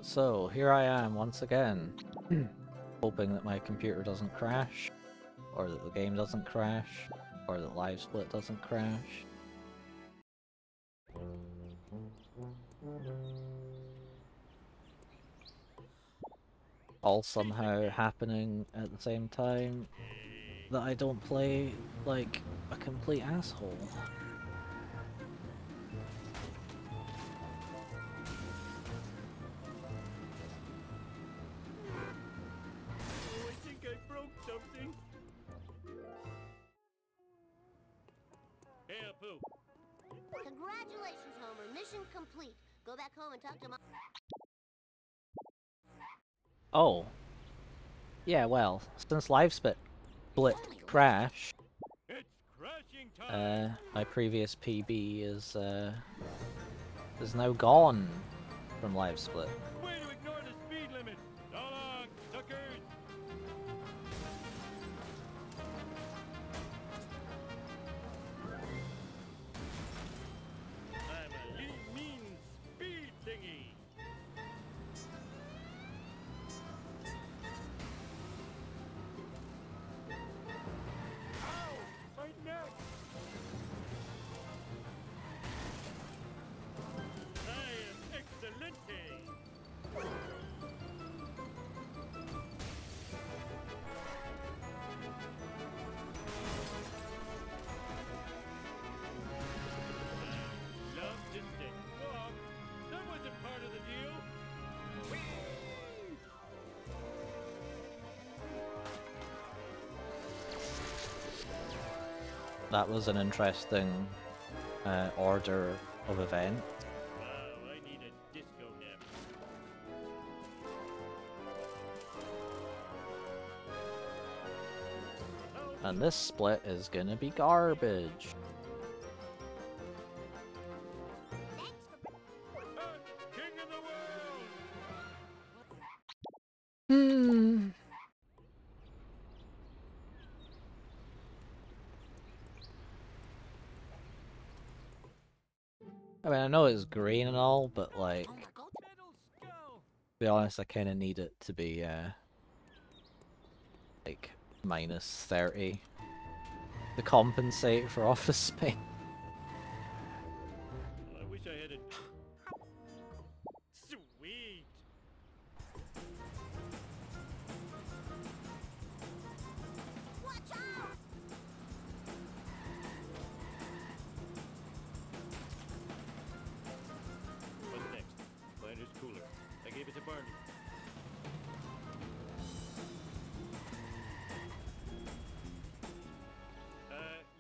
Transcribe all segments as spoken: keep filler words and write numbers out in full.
So, here I am once again, hoping that my computer doesn't crash, or that the game doesn't crash, or that LiveSplit doesn't crash. All somehow happening at the same time that I don't play like a complete asshole. Congratulations, Homer. Mission complete. Go back home and talk to Mom. Oh. Yeah, well, since LiveSplit Split crashed, uh, my previous P B is, uh, is now gone from LiveSplit. Way to ignore the speed limit! So long, suckers! I'm a lean, mean speed thingy! Ow! My neck! I am excelente! Love to sit walk. That wasn't part of the deal. That was an interesting uh, order of events. Wow, I need a disco nap. And this split is gonna be garbage. I'm king of the world! Hmm. I mean, I know it's green and all, but like, Homer, go to Metal skull! to be honest, I kind of need it to be, uh, like, minus thirty to compensate for office space. I wish I had a... Sweet! watch out! What's next? Flanders cooler. I gave it to Barney. Uh...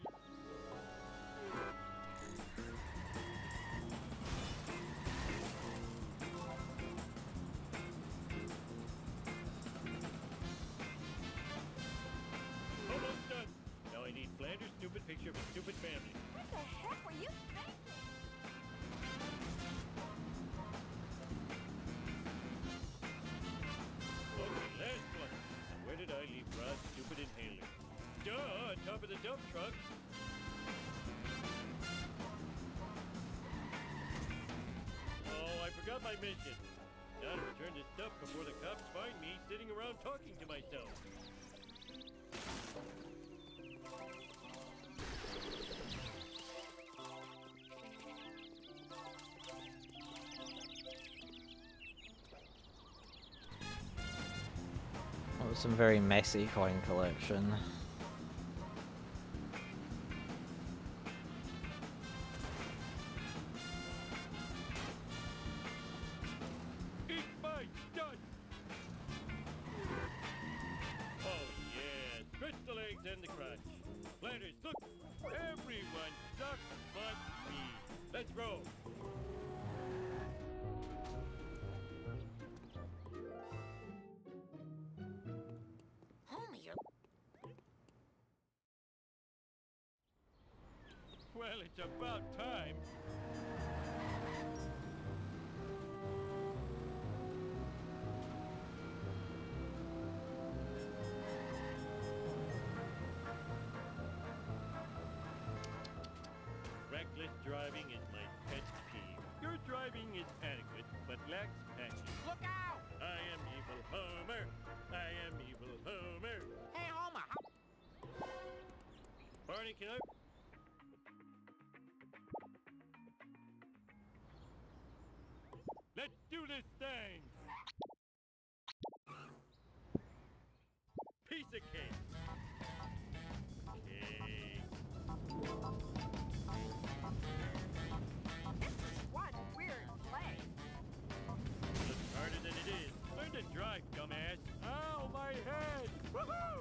Almost done. Now I need Flanders' stupid picture of a stupid family. What the heck were you thinking? Okay, last one. Where did I leave Rod's stupid inhaler? Duh, on top of the dump truck. Oh, I forgot my mission. Now to return this stuff before the cops find me sitting around talking to myself. That was some very messy coin collection. Eat my dust! Oh yeah, stretch the legs and the crotch. Flanders, look! Everyone sucks but me. Let's roll. Homer, you're... Well, it's about time. Reckless driving is my pet peeve. Your driving is adequate, but lacks passion. Look out! I am evil Homer. I am evil Homer. Hey, Homer, how... Barney, can I... Let's do this thing! Piece of cake! Cake! This is one weird place. Looks harder than it is. Learn to drive, dumbass! Ow, my head! Woohoo!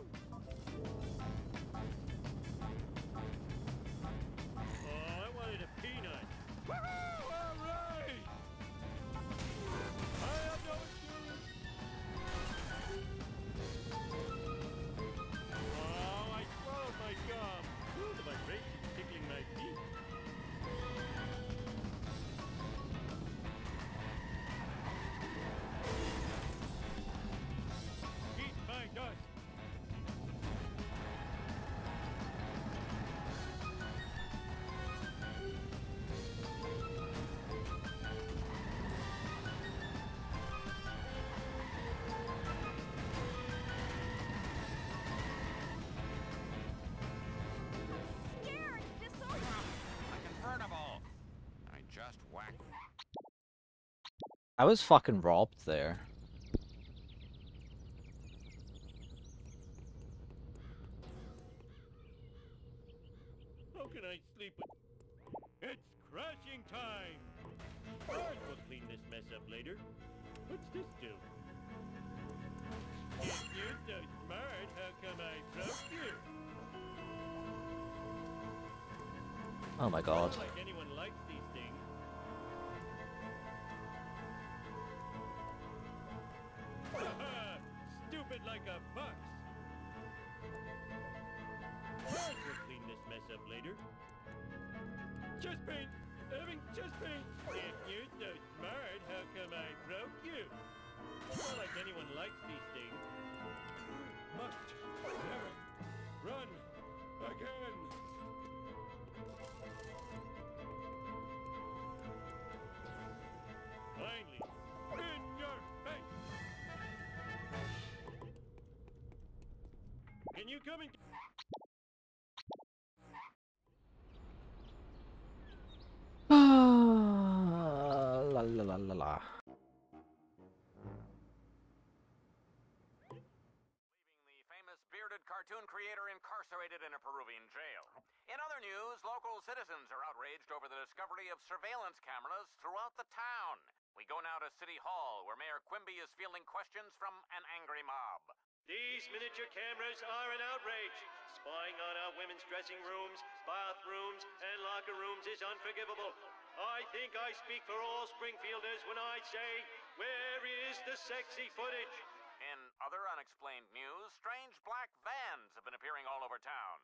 Oh, I wanted a peanut! Woohoo! All right! I have no excuse! Oh, I swallowed my gum! Ooh, the vibration tickling my feet. Eat my dust! Scared, disorganized. A convertible. I just whacked. I was fucking robbed there. How can I sleep with... It's crashing time! Bart will clean this mess up later. What's this do? If you're so smart, how come I broke you? Oh my god. Not like anyone likes these things. Haha! Stupid like a fox! Bart will clean this mess up later. Chest pain! Having chest pain! If you're so smart, how come I broke you? Not like anyone likes these things. Must never run again! Finally, in your face! Can you come and... La la la la la. Leaving the famous bearded cartoon creator incarcerated in a Peruvian jail. In other news, local citizens are outraged over the discovery of surveillance cameras throughout the town. We go now to City Hall, where Mayor Quimby is fielding questions from an angry mob. These miniature cameras are an outrage. Spying on our women's dressing rooms, bathrooms, and locker rooms is unforgivable. I think I speak for all Springfielders when I say, where is the sexy footage? In other unexplained news, strange black vans have been appearing all over town.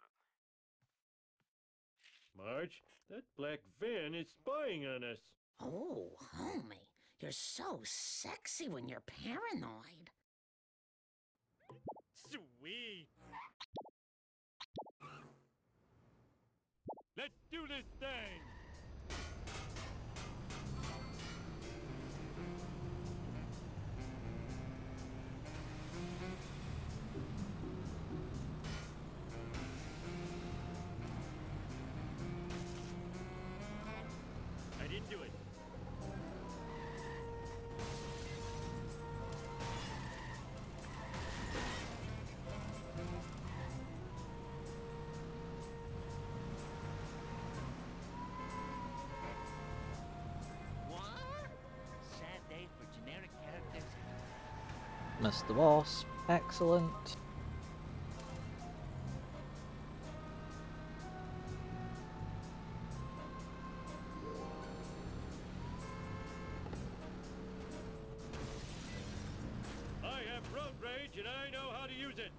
Marge, that black van is spying on us. Oh, homie, you're so sexy when you're paranoid. Sweet. Let's do this thing. I didn't do it. Sad day for generic characters. Mister Wasp, excellent. I have road rage and I know how to use it.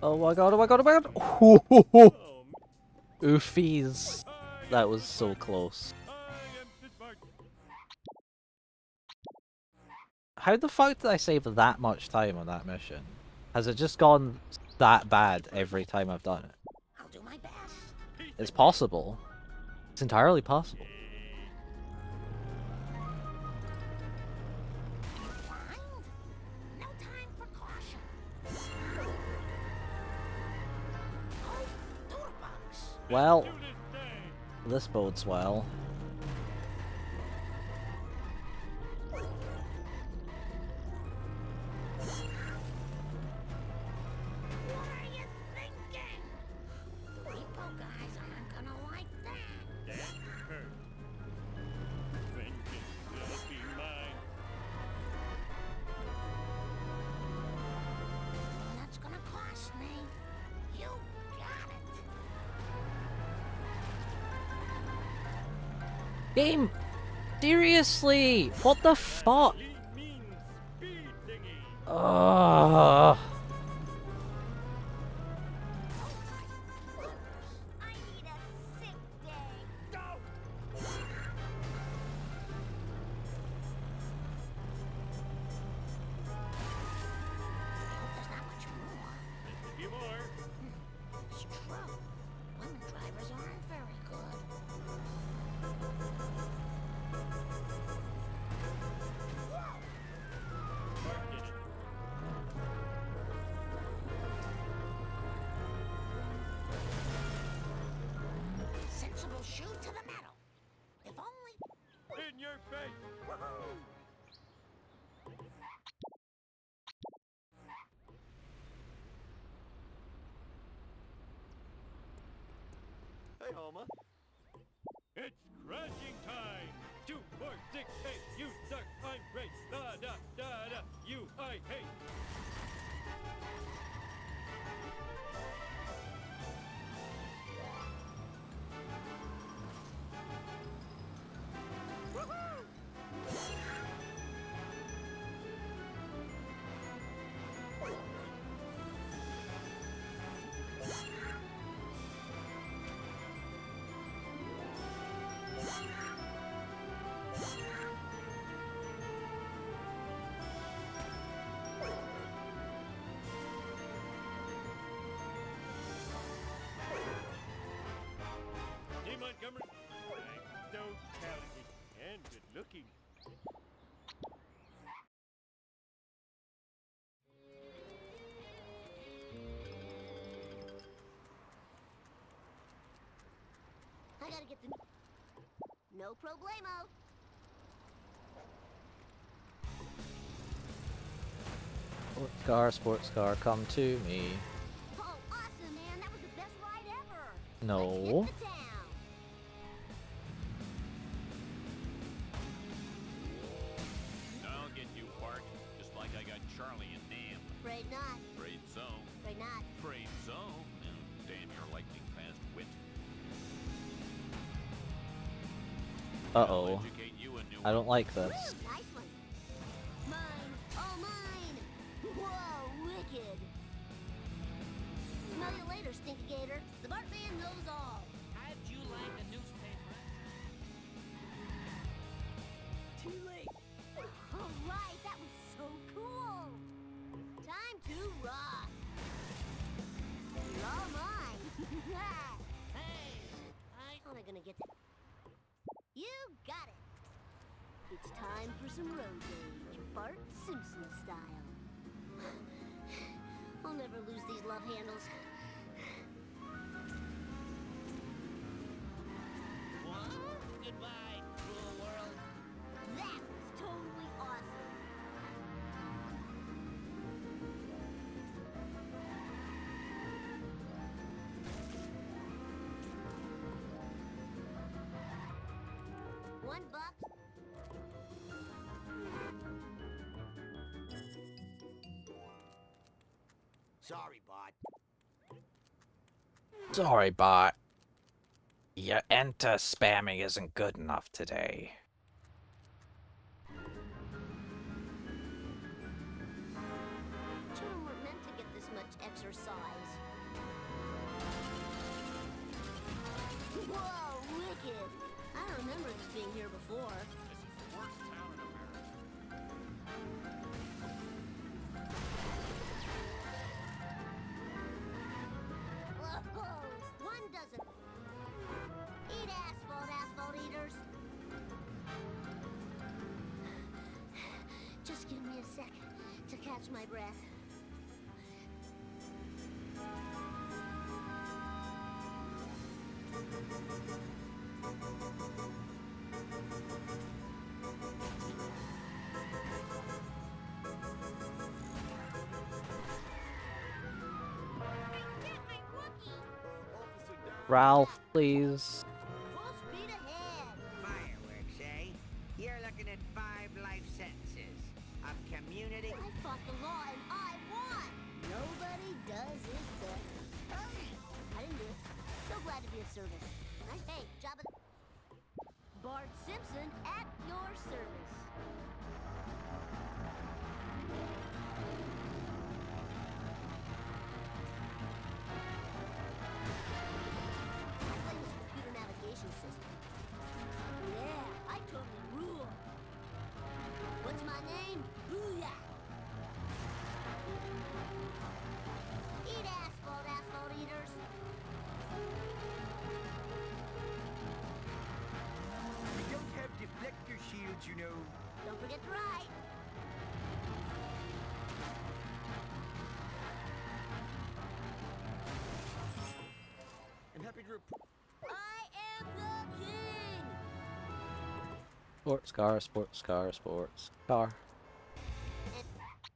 Oh my god, oh my god, oh my god! Ho, ho, ho. Oofies. That was so close. How the fuck did I save that much time on that mission? Has it just gone that bad every time I've done it? I'll do my best. It's possible. It's entirely possible. Blind? No time for caution. Oh, doodlebugs. Well, this bodes well. What are you thinking? The repo guys aren't gonna like that. That hurt. Vengeance will be mine. That's gonna cost me. You got it. Game! Seriously! What the fuck? Lean means speed thingy. Ugh. I need a sick day. There's not much more. Just a few more. It's true. Women drivers aren't very good. Mark did it. Sensible shoe to the metal. If only. In your face. Woohoo! Hey, Homa. It's crashing time. Two, four, six, eight. You suck. I'm great. Da da da da. You I hate. Team Montgomery. I'm so talented and good looking. I gotta get the. No problemo. Sports car, sports car, come to me. Oh, awesome, man! That was the best ride ever. No. Let's hit the town. I'll get you, Bart. Just like I got Charlie and Dan. Afraid not. Afraid so. Afraid not. Afraid so. And damn your lightning fast wit. Uh-oh. Educate you a new I don't like this. Nice one. Mine. Oh, mine. Whoa, wicked. Smell you later, Stinky Gator. The Bart Man knows all. How'd you like the newspaper? Too late. All right, that was so cool. Time to rock. You're all mine. Hey, I... How am I gonna get that? You got it. It's time for some road rage, Bart Simpson style. I'll never lose these love handles. What? Goodbye, cruel world. That was totally awesome. One buck. Sorry, Bart. Sorry, bot. Your enter spamming isn't good enough today. Children weren't meant to get this much exercise. being here before. This is the worst town in America. Whoa! One doesn't. Eat asphalt, asphalt eaters. Just give me a sec to catch my breath. Ralph, please. Full speed ahead. Fireworks, eh? You're looking at five life sentences of community. I fought the law and I won. Nobody does it better. I didn't do it. So glad to be of service. Nice. Hey, job of Bart Simpson at your service. I play this computer navigation system. Yeah, I totally rule. What's my name? Booyah! Eat asphalt, asphalt eaters. We don't have deflector shields, you know. Don't forget to write. I'm happy to report. I am the king. Sports car, sports car, sports car. And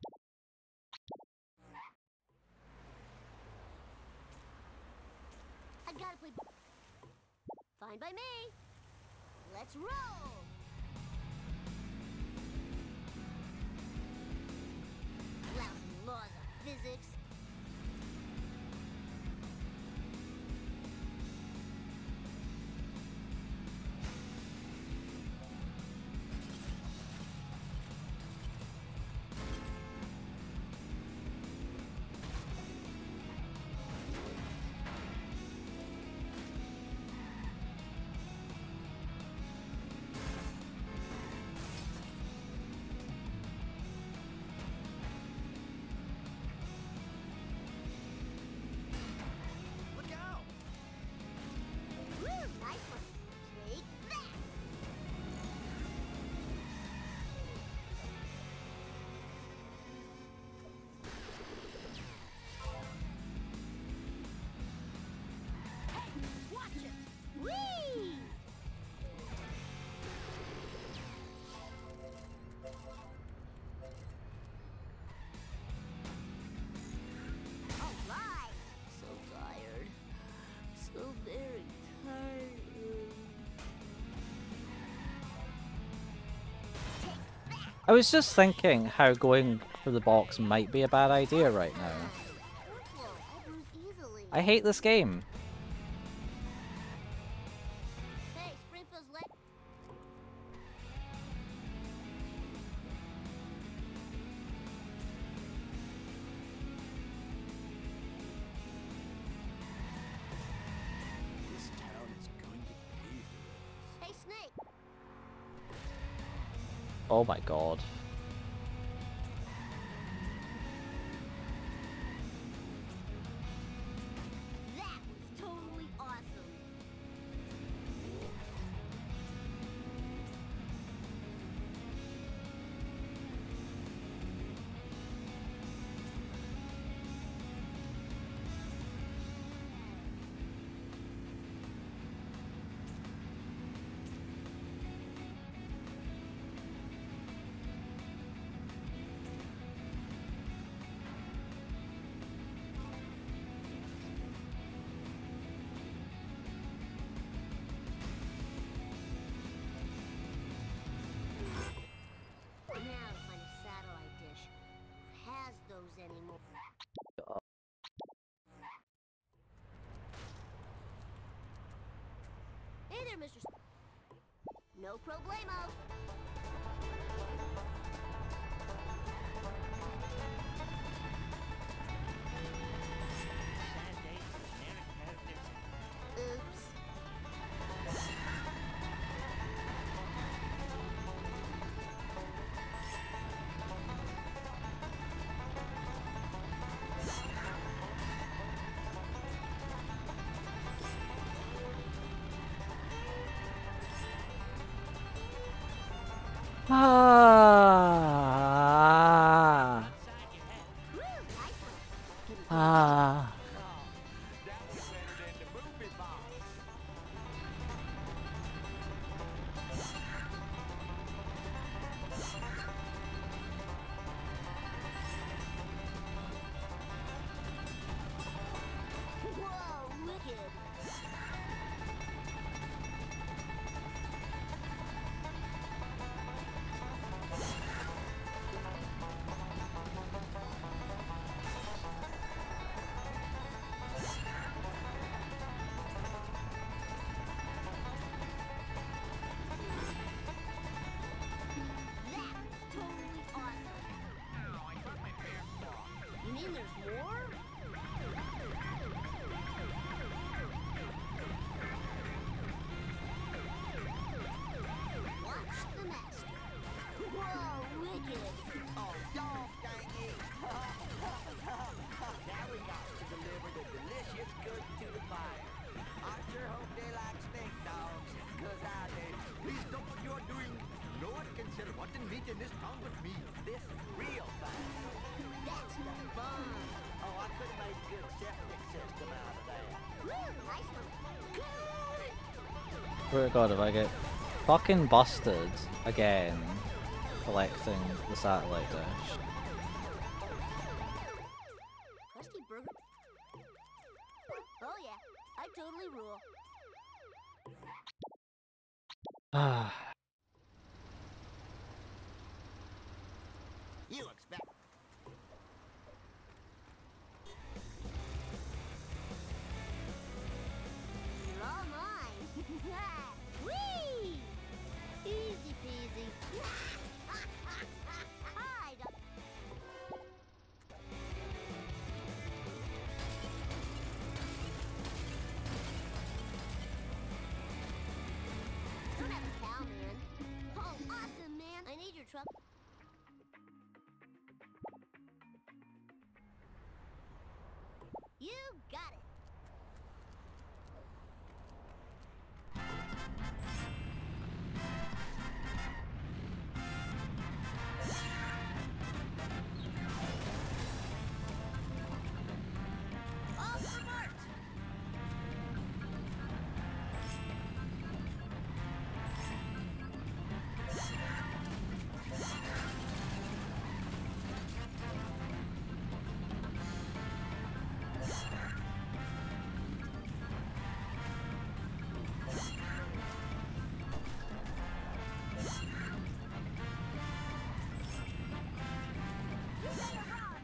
I gotta play. Fine by me. Let's roll. Lousy laws of physics. Look out! Woo, nice one. Take that. Hey, watch it. Whee! All right. So tired. So very tired. I was just thinking how going for the box might be a bad idea right now. Careful, I bruise easily. I hate this game. Hey, Springfield's leg. This town is going to pay for Hey, Snake. Oh my god. That was totally awesome. Now to find a satellite dish. Who has those anymore? Hey there, Mister S- No problemo. Sad day for banana competitive. Oops. Ah. That was better than the movie boss. Whoa, wicked. That was totally awesome. You mean there's more? Watch the master. Whoa, wicked. Oh, dog dang it. Now we got to deliver the delicious goods to the fire. I sure hope they like steak dogs, cause I do. Please stop what you're doing. No one can sell rotten meat in this town but me. This is real fine. That's the bomb. Oh, I could have made a good septic system out of that. Woo, nice one. Swear to God, if I get fucking busted again collecting the satellite dish. Krusty Burger. Oh yeah, I totally rule. Ah. You expect. You're all mine. Whee! Easy peasy. Hi, Doc. Don't have a cow, man. Oh, awesome, man. I need your truck. You got it. Off the mark. You better run.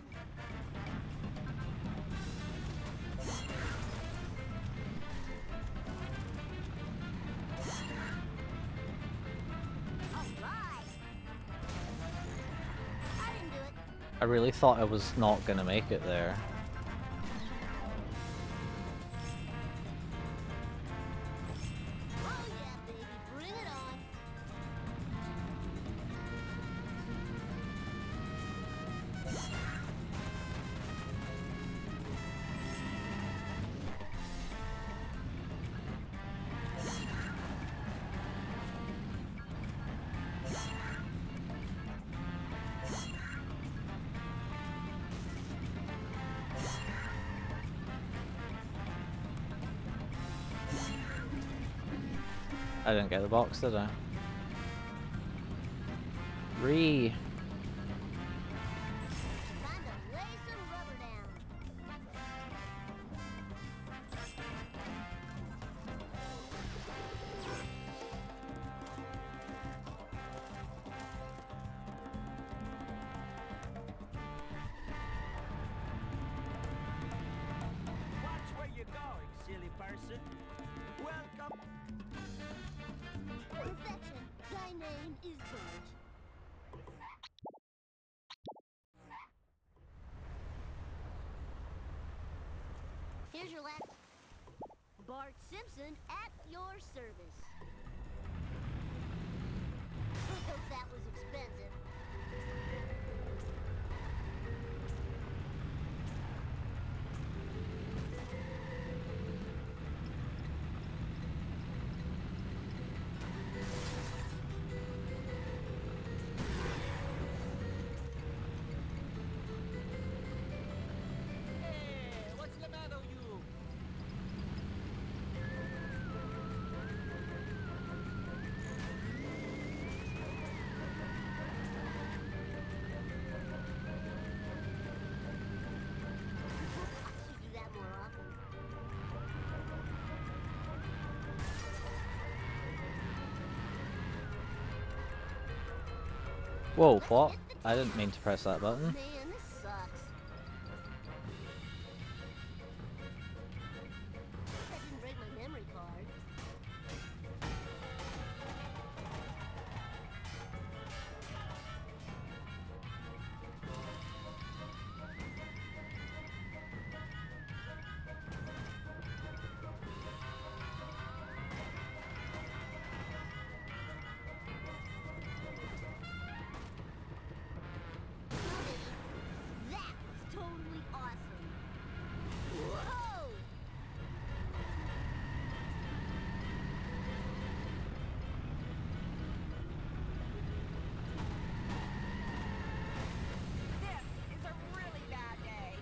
All right. I didn't do it. I really thought I was not gonna make it there. Oh yeah, baby, bring it on. I didn't get the box, did I? Re. Time to lay some rubber down. Watch where you're going, silly person. Welcome. Perfection. Thy name is George. Here's your last. Bart Simpson at your service. Hope that was expensive. Whoa, what? I didn't mean to press that button. Man, this sucks. I didn't break my memory card. That was totally awesome. Whoa! This is a really bad day.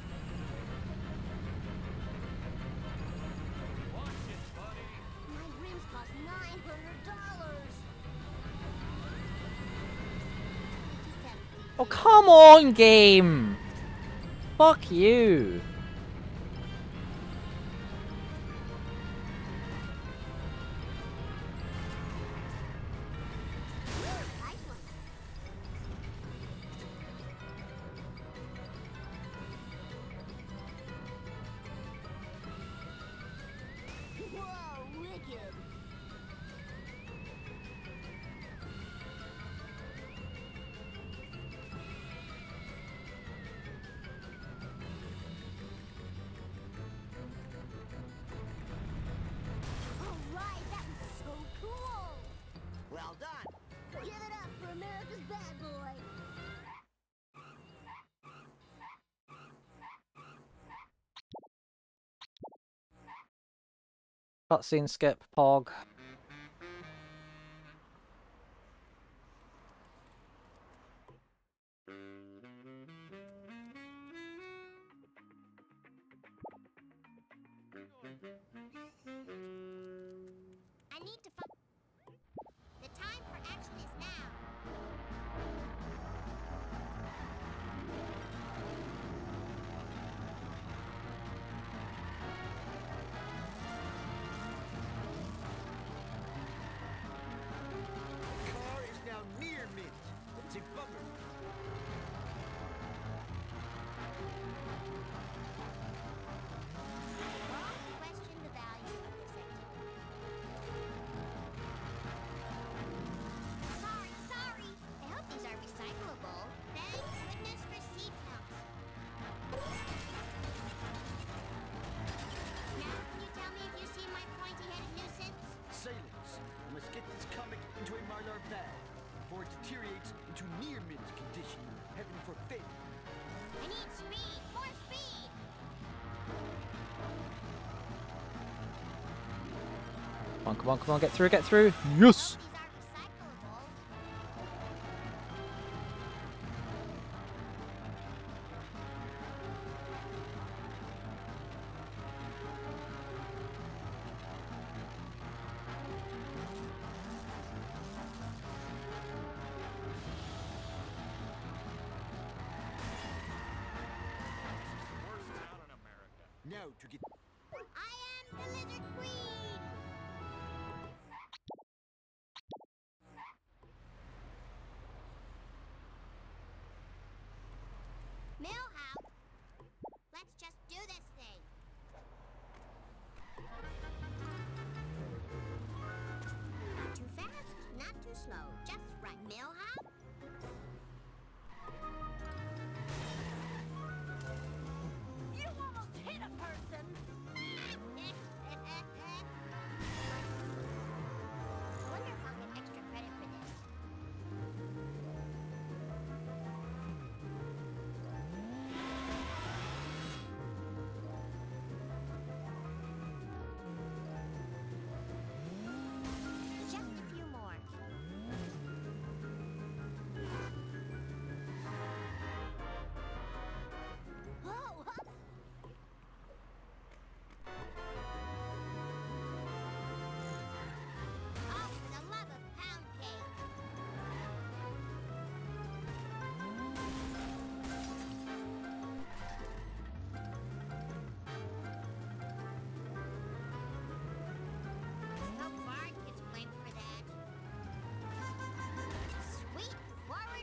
Watch it, buddy. My rims cost nine hundred dollars. Just have a Oh, come on, game! Fuck you! nice one. Whoa, wicked. Alright, that was so cool. Well done. Give it up for America's bad boy. Cutscene skip, Pog. I need to find. The time for action is now. The car is now near mint. It's a bummer. Question the value of this activity. Sorry, sorry. I hope these are recyclable. Thank goodness for seat belts. Now, can you tell me if you see my pointy-headed nuisance? Silence. We must get this comic into a Marlar bag before it deteriorates into near mint condition. Heaven forbid. I need speed. More speed. Come on, come on, come on, get through, get through! Yes! These are recyclable. Worst town in America. Now to get. I am the Lizard Queen. Millhouse, let's just do this thing. Not too fast, not too slow, just right. Millhouse? You almost hit a person.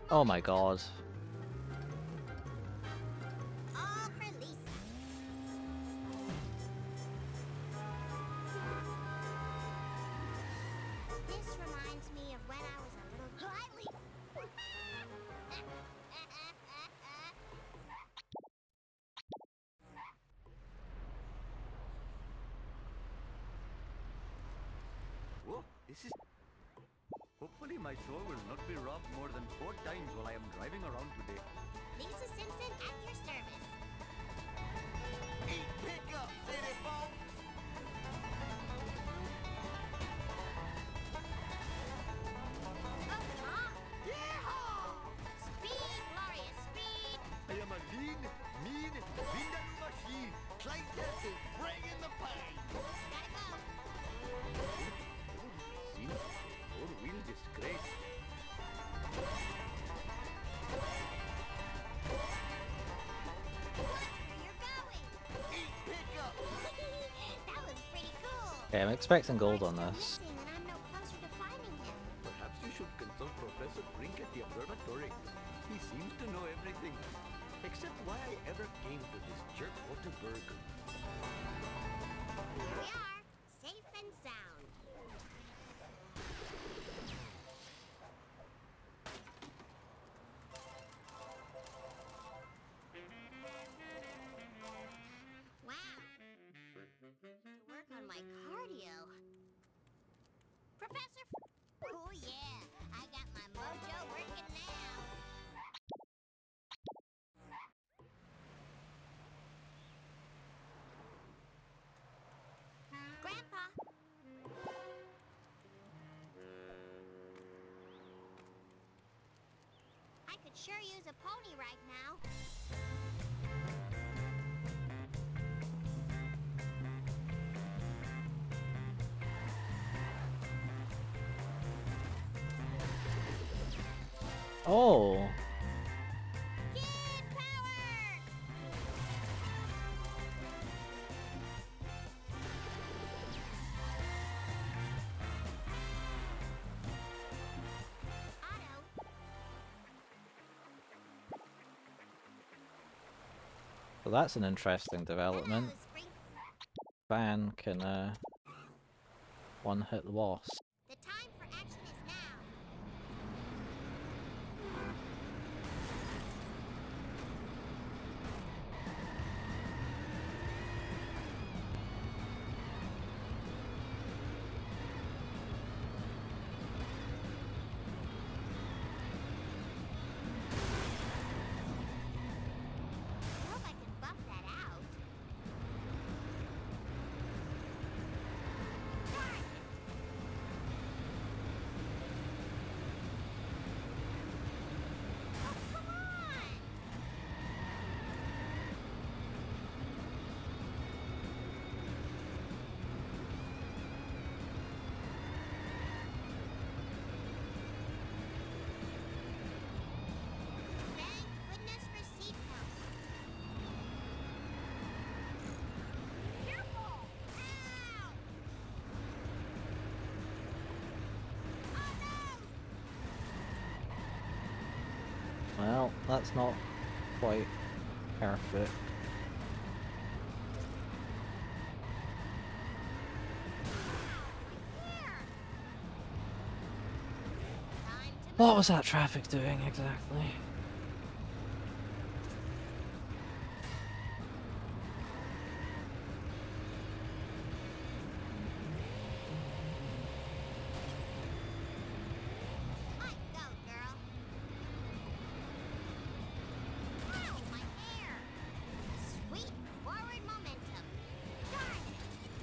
Oh my god. All for Lisa. This reminds me of when I was a little slightly. Whoa, this is... Hopefully my soul will not be robbed more than four times while I am driving around today. Lisa Simpson at your service. Eat pickup, city folks! Oh, come on. Yeehaw! Speed, glorious speed. I am a lean, mean, vindaloo machine, trying to bring in the pain. Gotta go. See? Four-wheel disgrace. Look where you're going. Eat pickup! That was pretty cool. Okay, I'm expecting gold on this. Missing, and I'm no closer to finding him. Perhaps you should consult Professor Brink at the observatory. He seems to know everything. Except why I ever came to this jerk Waterberg. Here we are, safe and sound. Wow. To work on my cardio. Professor F- Oh yeah, I got my mojo working now. Grandpa. I could sure use a pony right now. Oh! Kid power! Otto. So that's an interesting development. Hello, Spring. Van can uh, one hit the boss. The time for action is now. I hope I can buff that out. Darn it! Oh, come on! Thank goodness for seatbelts. Careful! Ow! Oh no! Well, that's not quite perfect. Here! Time to What move. was that traffic doing exactly? Let go, girl. Ow, my hair! Sweet forward momentum. Darn it!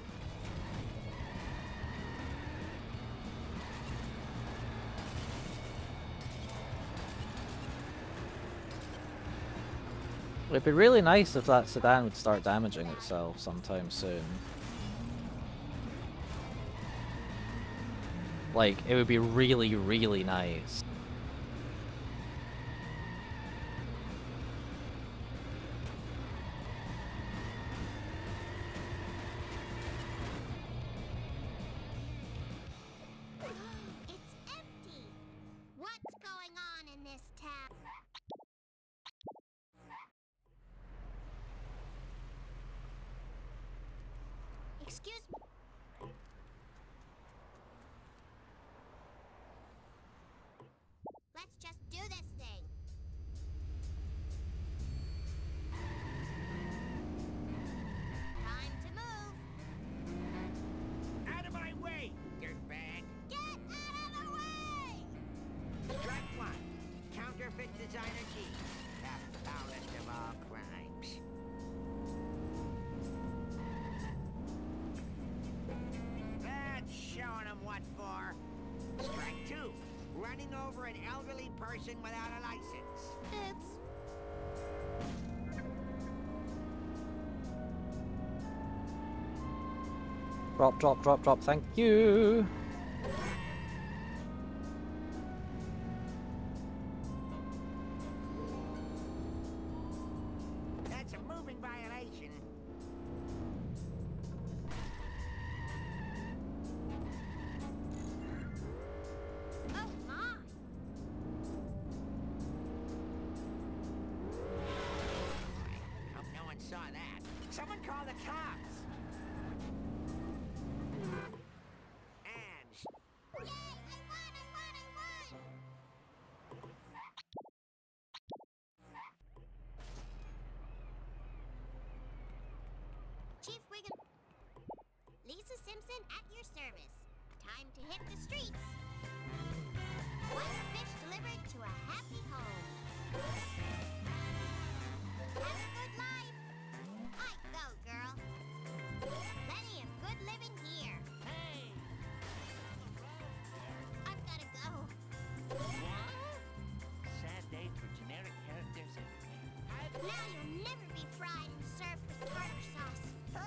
It'd be really nice if that sedan would start damaging itself sometime soon. Like, it would be really, really nice. It's empty. What's going on in this town? Excuse me. Let's just do this thing. Time to move. Out of my way, dirtbag. Get out of the way! Strike one. Counterfeit designer G. The foulest of all crimes. That's showing them what for. Strike two. Running over an elderly person without a license. Oops. Drop, drop, drop, drop, thank you! That's a moving violation. Oh, my. Hope no one saw that. Someone call the cops. And Yay! I won! I won! I won! Chief Wiggum. Lisa Simpson at your service. Time to hit the streets. One fish delivered to a happy home. Have a good life. I go, girl. Plenty of good living here. Hey! I've gotta go. Sad day for generic characters everywhere. Now you'll never be fried and served with tartar sauce.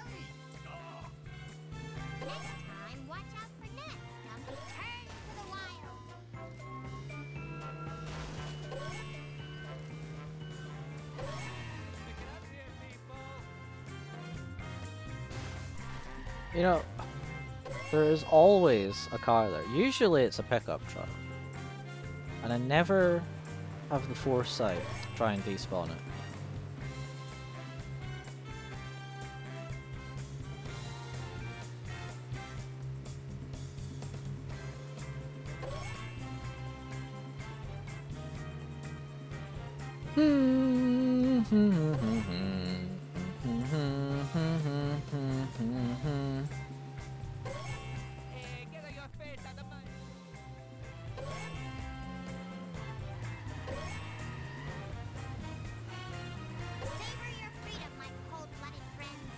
Next time, watch out for nets. They'll be turned to the wild. Pick it up here, people! You know, there is always a car there. Usually it's a pickup truck. And I never have the foresight to try and despawn it. Hey, get your face out of my... Savor your freedom, my cold-blooded friends.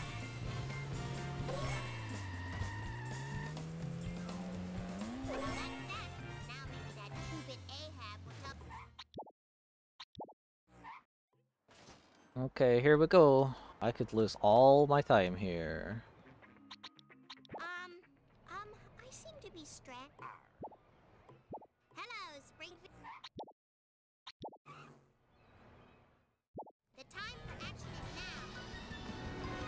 Well, that's that. Now maybe that two-bit Ahab will help. Okay, here we go. I could lose all my time here. Um, um, I seem to be stranded. Hello, Springfield. The time for action is now.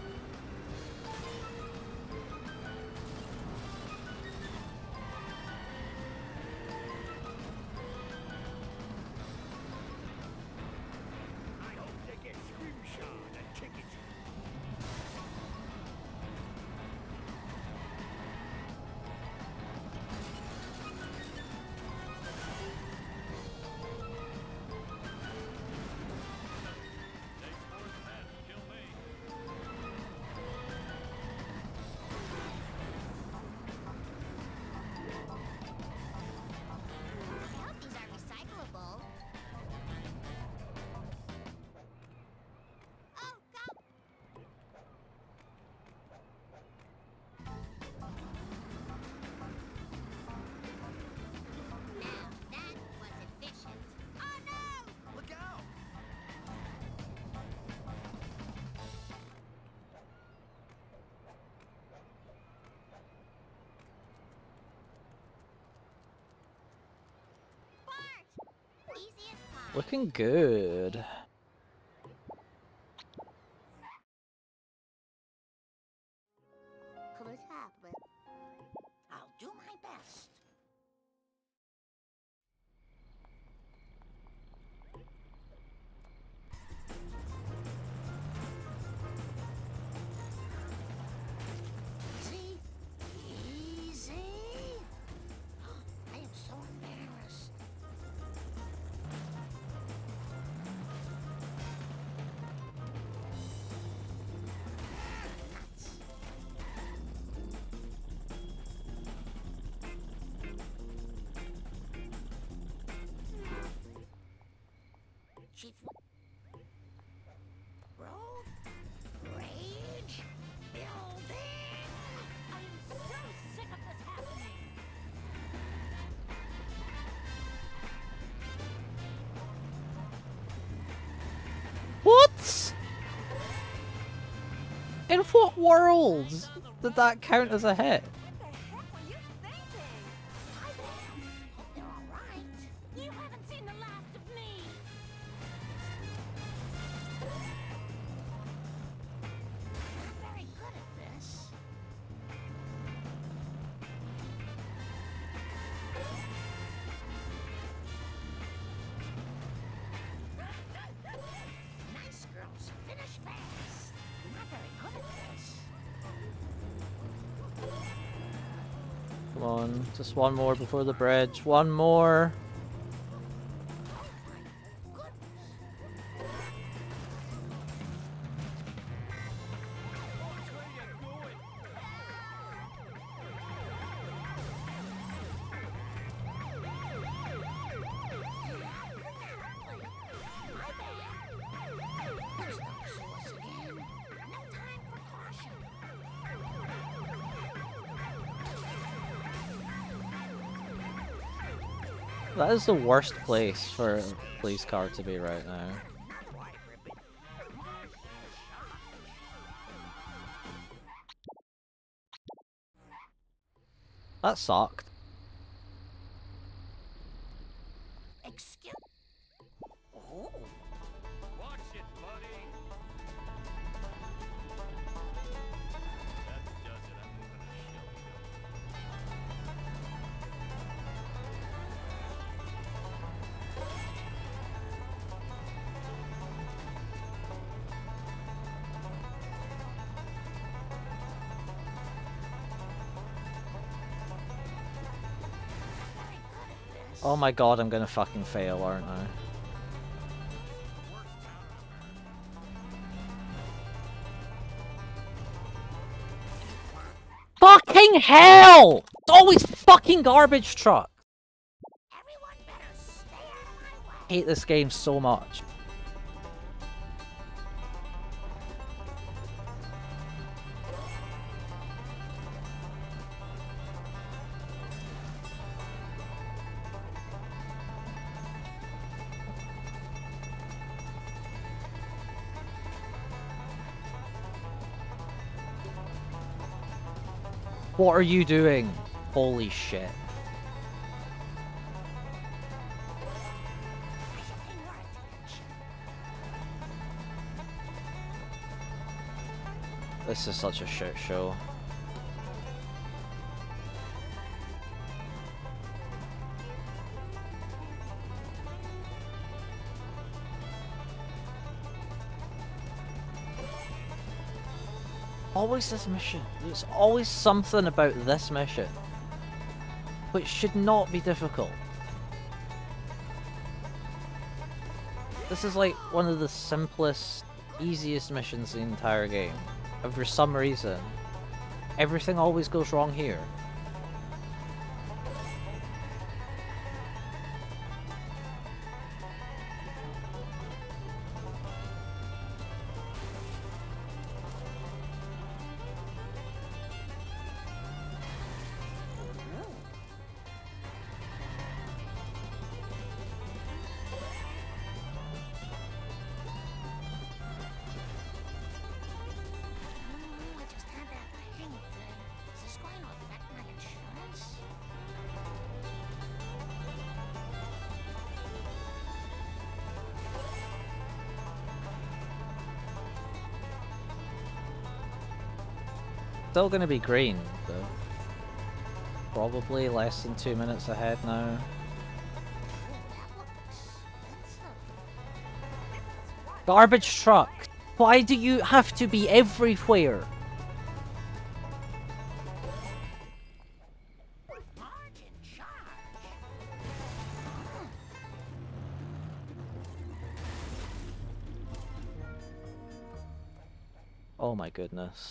I hope they get screenshot and tickets. Next course path, kill me. I hope these are recyclable. Oh, go! Now that was efficient. Oh no! Look out! Bart! Easy as pie. Looking good. What's happening? I'll do my best. In what world did that count as a hit? What the heck were you thinking? Hi there. Hope they're all right. You haven't seen the last of me. I'm not very good at this. Nice girls, finish fast. You're not very good at this. Come on, just one more before the bridge. One more. Please don't sue us again. No time for caution. That is the worst place for a police car to be right now. That sucked. Excuse. Oh. Watch it, buddy. That does it. I'm gonna show you. Oh my god, I'm gonna fucking fail, aren't I? Fucking hell! It's always fucking garbage truck! Everyone better stay out of my way. I hate this game so much. What are you doing? Holy shit. I should pay more attention. This is such a shit show. Always this mission. There's always something about this mission which should not be difficult. This is like one of the simplest, easiest missions in the entire game. And for some reason, everything always goes wrong here. Oh, I just had that ping thing. Is this going to affect my insurance? Still gonna be green, though. Probably less than two minutes ahead now. Oh, that looks expensive. Garbage truck! Why do you have to be everywhere? Marge in charge. Oh my goodness.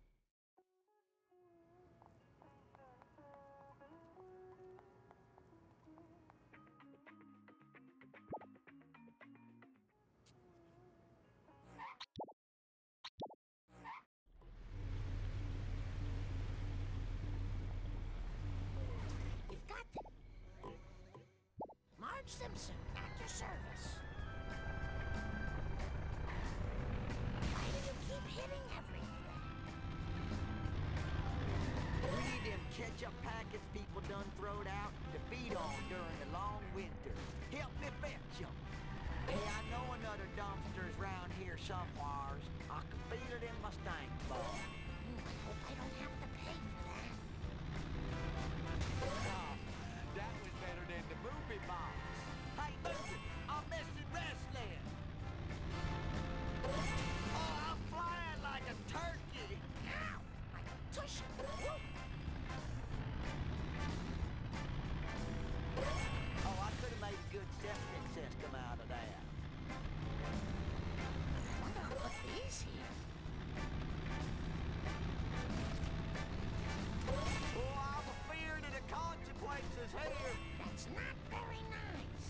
You've got to. Marge Simpson, at your service. Why do you keep hitting everything? of packets people done throwed out to feed on during the long winter. Help me fetch 'em. Hey, I know another dumpster's round here somewheres. I can feel it in my stank ball. Ooh, I hope I don't have to pay for that. Oh, that was better than the movie box. Hey, movie, I'm missing wrestling. Oh, I'm flying like a turkey. Ow! I got tush. Woo! Oh, I could have made a good septic system out of that. I wonder who put these here. Oh, I'm afeard of the consequences here. That's not very nice.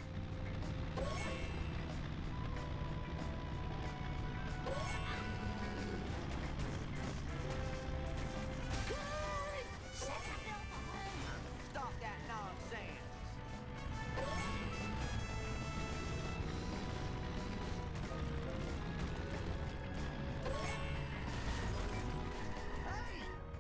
Good! Set to build a home. Stop that nonsense. Hey!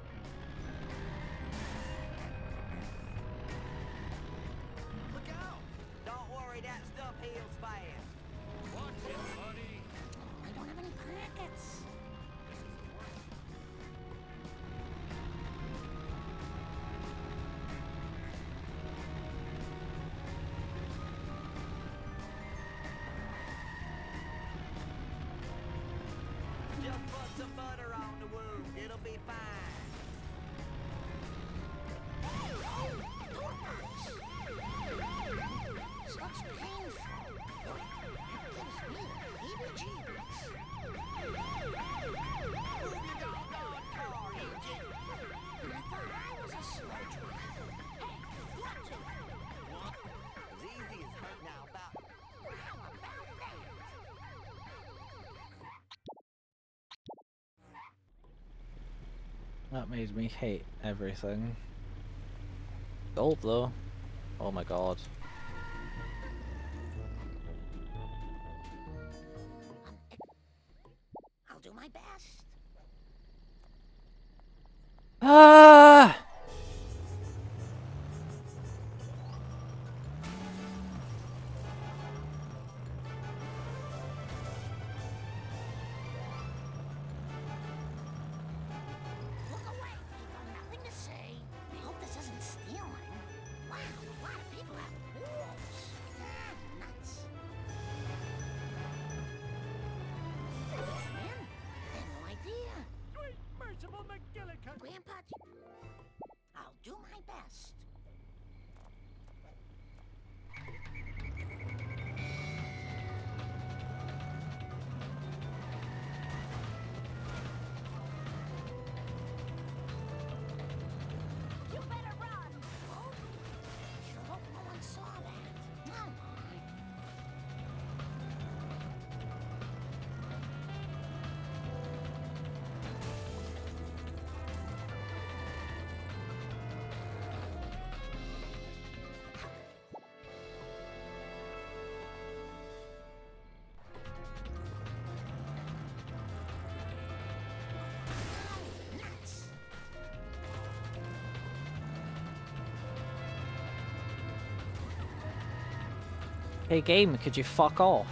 Look out! Don't worry, that stuff heals fast. Watch it, buddy. Oh, I don't have any packets. Just put some butter on the wound. It'll be fine. This looks painful. That gives me the heebie-jeebies. Move your doggone car, Egypt. And I thought I was a slow driver. Hey, watch it! As easy as hurt now about. How about that? That made me hate everything. Gold though. Oh my god. I'll do my best. Ah! Look away, people. Nothing to say. I hope this isn't stealing. Wow, a lot of people have wolves. Ah, nuts. Man, I had no idea. Sweet merciful McGillicuddy. Grandpa, I'll do my best. You better run. Oh, sure hope no one saw that. Come on. Oh, nuts. Hey game, could you fuck off?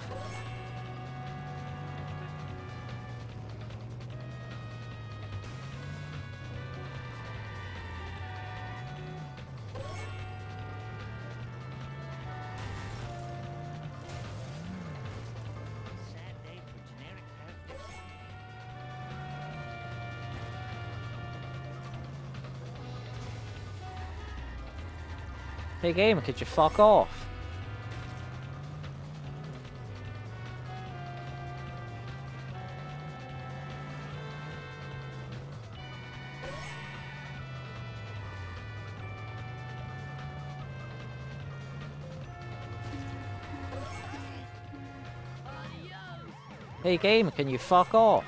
Sad day for generic characters. Hey game, could you fuck off? Hey game, can you fuck off?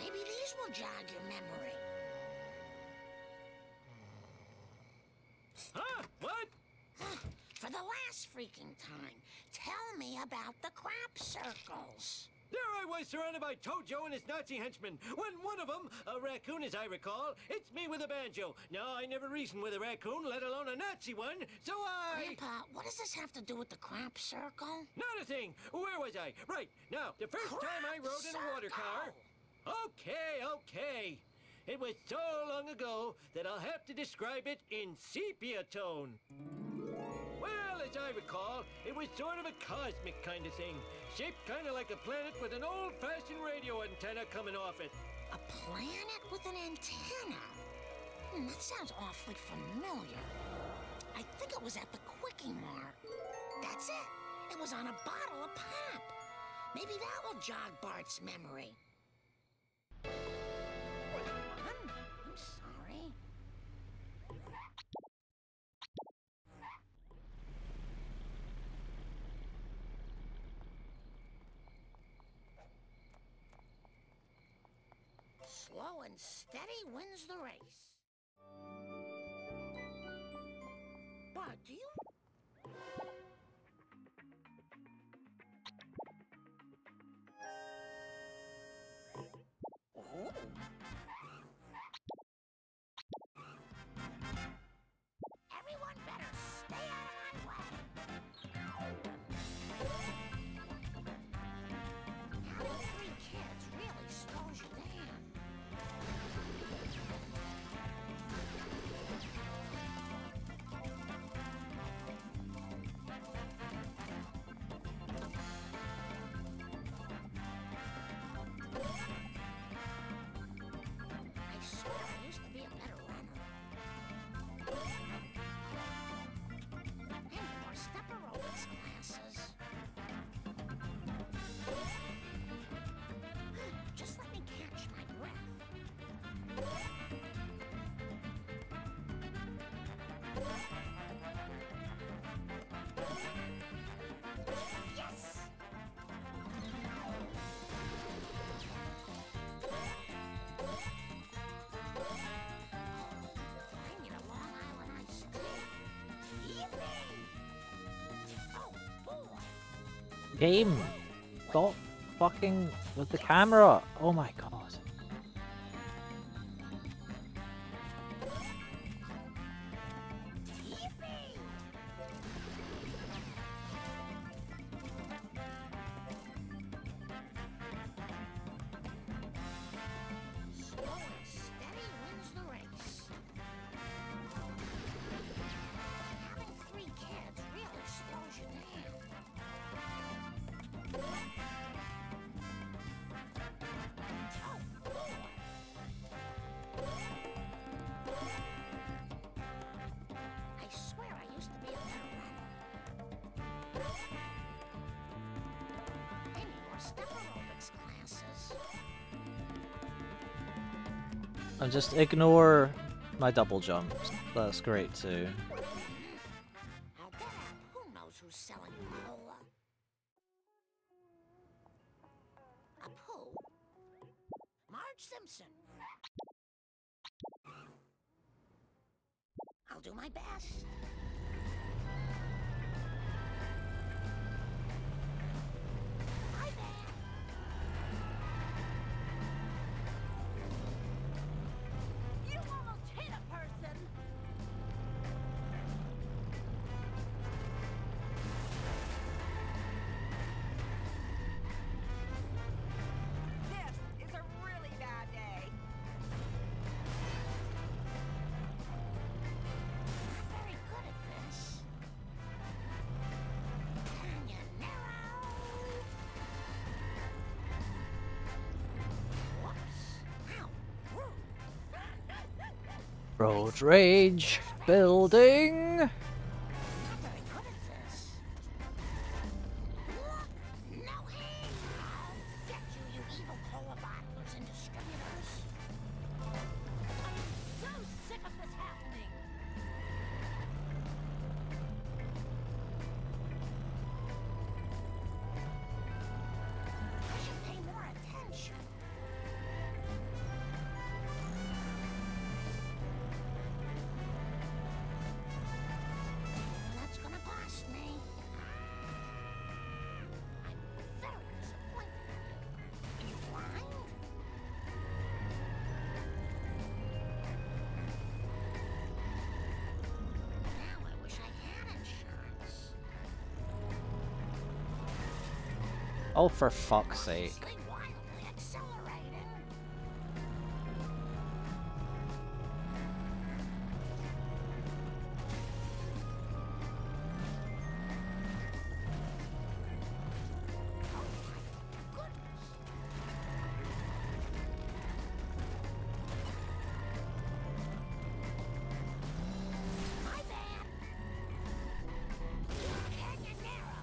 Maybe these will jog your memory. Huh? What? For the last freaking time, tell me about the crap circles. There I was surrounded by Tojo and his Nazi henchmen. When one of them, a raccoon as I recall, hits me with a banjo. Now, I never reasoned with a raccoon, let alone a Nazi one, so I... Grandpa, what does this have to do with the crap circle? Not a thing. Where was I? Right. Now, the first Crap time I rode in a water car... circle. Okay, okay. It was so long ago that I'll have to describe it in sepia tone. Well, as I recall, it was sort of a cosmic kind of thing. Shaped kind of like a planet with an old-fashioned radio antenna coming off it. A planet with an antenna? Hmm, that sounds awfully familiar. I think it was at the Quickie Mart. That's it. It was on a bottle of pop. Maybe that will jog Bart's memory. Hmm, I'm sorry. Slow and steady wins the race. Bart, do you... Oh. Everyone better stay out of my way. How the three kids really slows you down. I swear I used to be a better runner. And more step aerobics classes. Just let me catch my breath. Yes! I need a Long Island iced tea. Yippee! Oh, boy! Game! Stop fucking with the camera! Oh my god. Yippee! Slow and steady wins the race. Having three kids really slows you down. Oh, boy! I swear I used to be a better runner. Maybe more step aerobics classes. And just ignore my double jumps. That's great too. I'll bet out who knows who's selling cola. A poo? Marge Simpson. I'll do my best. Hi there. You almost hit a person! This is a really bad day. Not very good at this. Canyonero. Whoops. Ow. Rude. Road rage building. Not very good at this. Look, no hand. I'll get you, you evil cola bottlers and distributors. I'm so sick of this happening. I should pay more attention. Oh, for fuck's sake. Honestly, wildly exhilarating. My bad. Canyonero.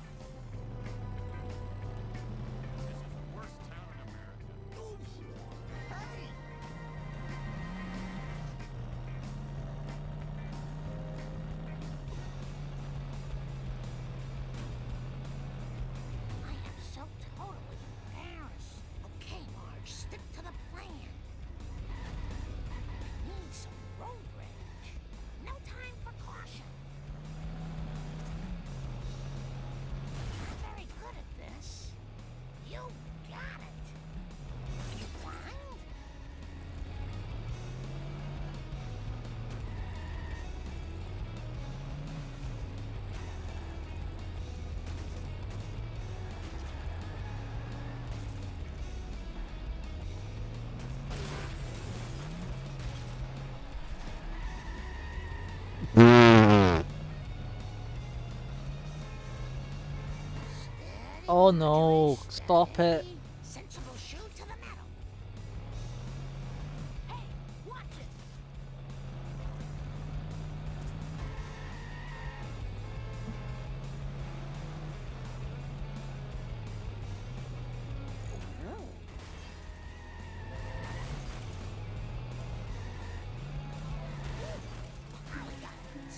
Worst town in America. Hey! I am so totally embarrassed. Okay, Marge, stick to the plan. Need some road rage. No time for caution. I'm very good at this. You got it. You blind? Oh no, stop it. Sensible shoe to the metal. Hey, watch it. Finally got it.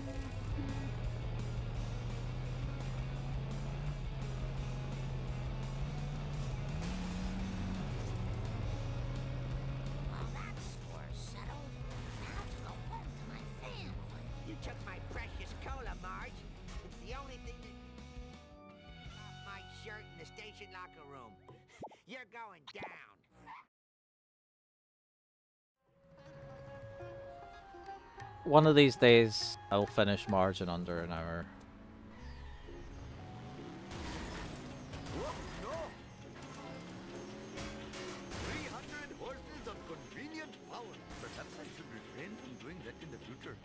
Well, that score's settled. Now to go home to my family. You took my precious cola, Marge. It's the only thing that... Off my shirt in the station locker room. You're going down. One of these days, I'll finish Marge in under an hour. Whoa, no! three hundred horses of convenient power. Perhaps I should refrain from doing that in the future.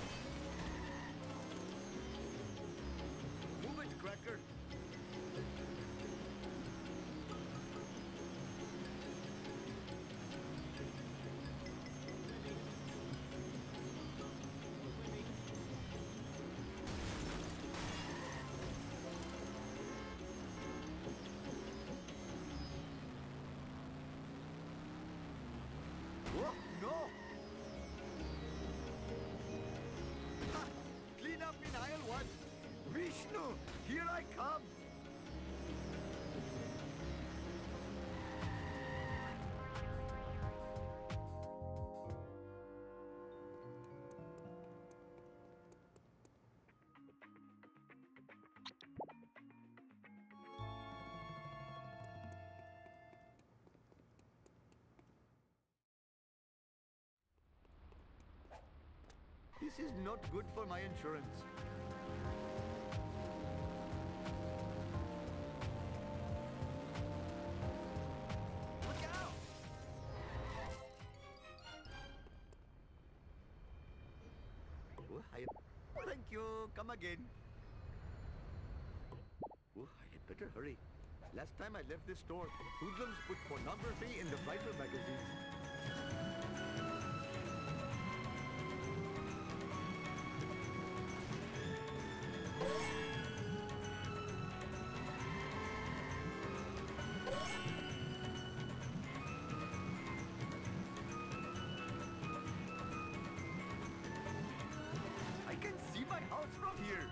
Move it, Cracker. Whoa, no! Ha! Clean up in aisle one. Vishnu, here I come. This is not good for my insurance. Look out! Oh, I... Thank you. Come again. Oh, I had better hurry. Last time I left this store, hoodlums put pornography in the Viper magazines. I can see my house from here.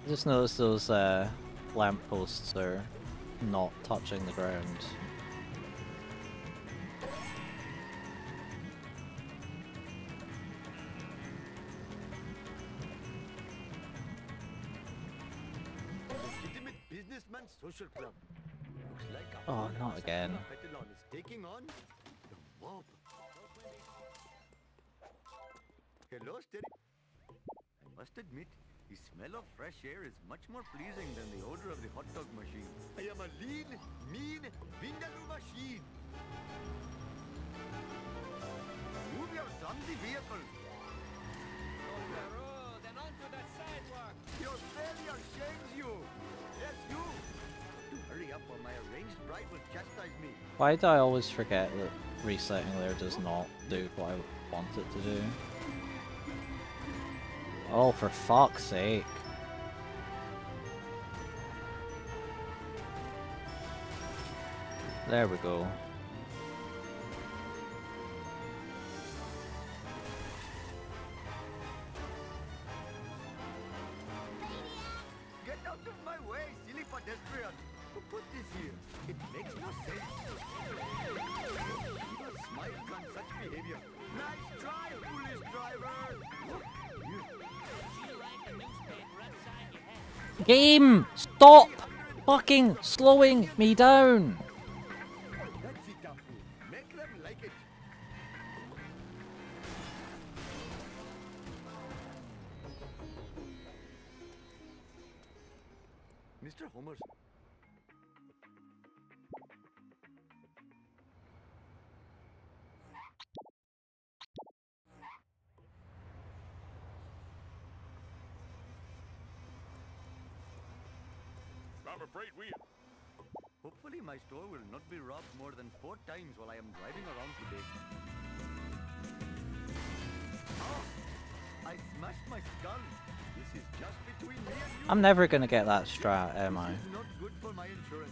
Just notice those uh, lampposts are not touching the ground. Legitimate businessman social club. Looks like a Oh, not again. Petalon is taking on the mob. Hello, Steady. I must admit, the smell of fresh air is much more pleasing than the odor of the hot dog machine. I am a lean, mean Vindaloo machine. Move your clumsy vehicle. Then onto the sidewalk. Your failure shames you. Yes, you. Do hurry up or my arranged bride will chastise me. Why do I always forget that resetting there does not do what I want it to do? Oh, for fuck's sake. There we go. Get out of my way, silly pedestrian. Who put this here? It makes no sense. Even smiles on such behavior. Nice try, police driver. Game! Stop fucking slowing me down! That's it, Apu. Make them like it. Mister Homers. I'm afraid we... Hopefully my store will not be robbed more than four times while I am driving around today. Oh! I smashed my skull. This is just between me and you. I'm never gonna get that strat, am I? This is not good for my insurance.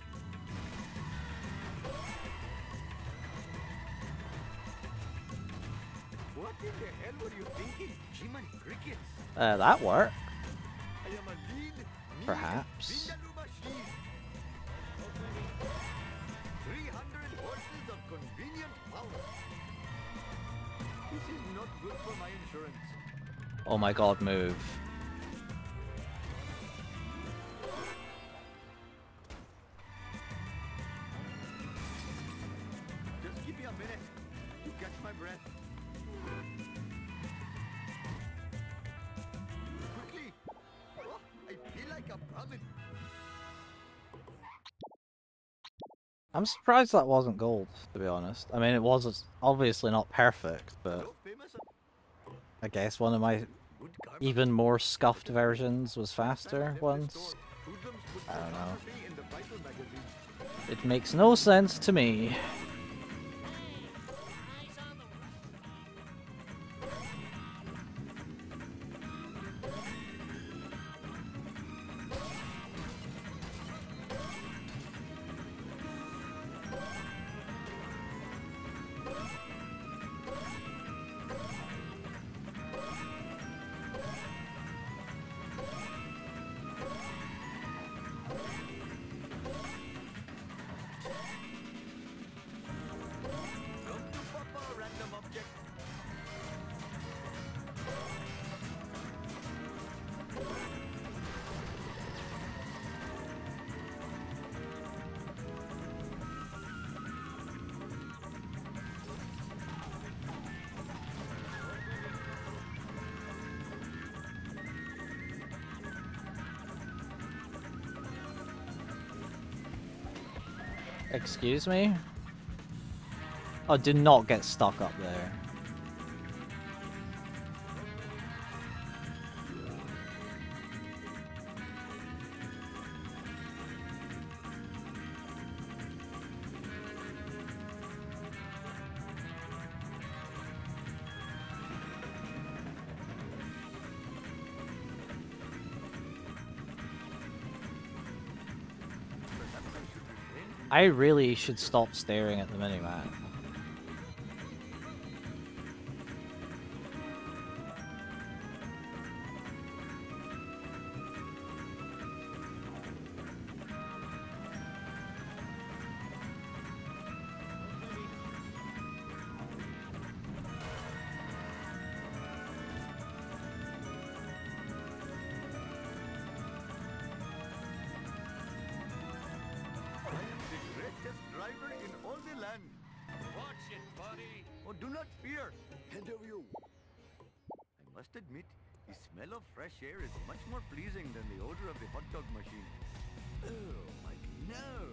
What in the hell were you thinking? Jiminy crickets. Uh, that worked. I am a lean, mean Perhaps. Vindaloo machine. three hundred horses of convenient power. This is not good for my insurance. Oh my god, move. Just give me a minute to catch my breath. Quickly! Oh, I feel like I'm coming. I'm surprised that wasn't gold, to be honest. I mean, it was obviously not perfect, but So famous. I guess one of my Good karma. even more scuffed versions was Time I faster left the once. store, hoodlums put I don't know. pornography in the Bible magazine. It makes no sense to me. Come to Papa, random object. Excuse me? Oh, do not get stuck up there. Perhaps I should refrain. I really should stop staring at the minimap. driver in all the land. Watch it, buddy. Oh, do not fear. Hand over you. I must admit, the smell of fresh air is much more pleasing than the odor of the hot dog machine. Oh, Mike, no.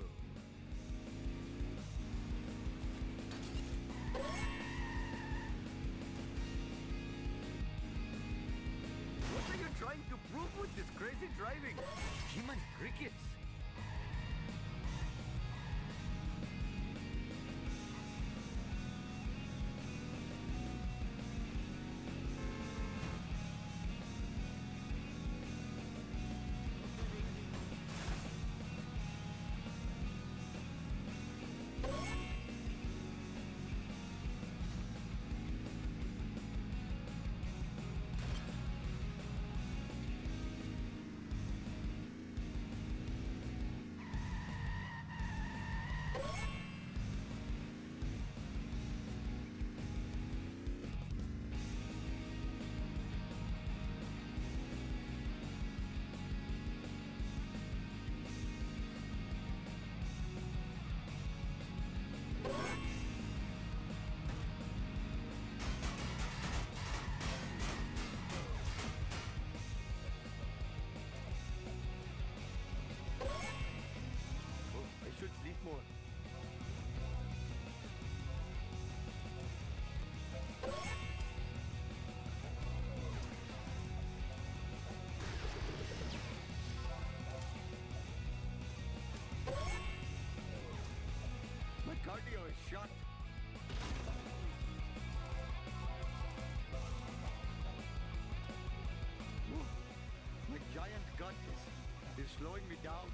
What are you trying to prove with this crazy driving? Human crickets. More. My cardio is shot. Whoa. My giant gut is, is slowing me down.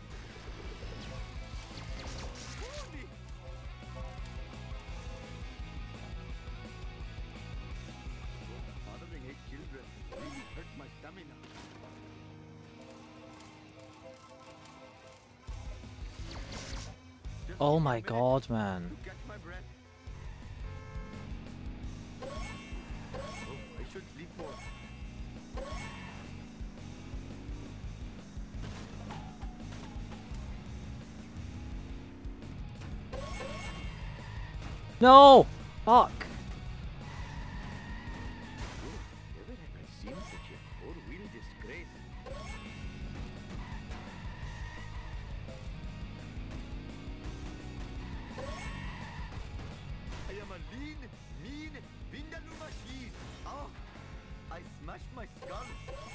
Holy! Fathering eight children really hurt my stamina. Just Oh give me my a minute god, man. to catch my breath. Oh, I should sleep more. No! Fuck! Never have I seen such a four-wheel disgrace. I am a lean, mean Vindaloo machine. Oh, I smashed my skull.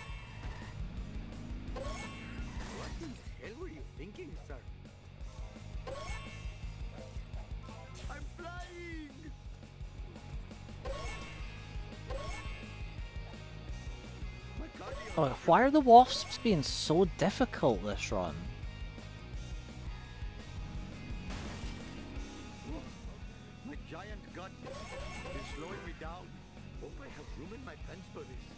What in the hell were you thinking, sir? I'm flying! My cardio. Oh, why are the wasps being so difficult this run? Whoa. My giant gut is slowing me down. Hope I have room in my pants for this.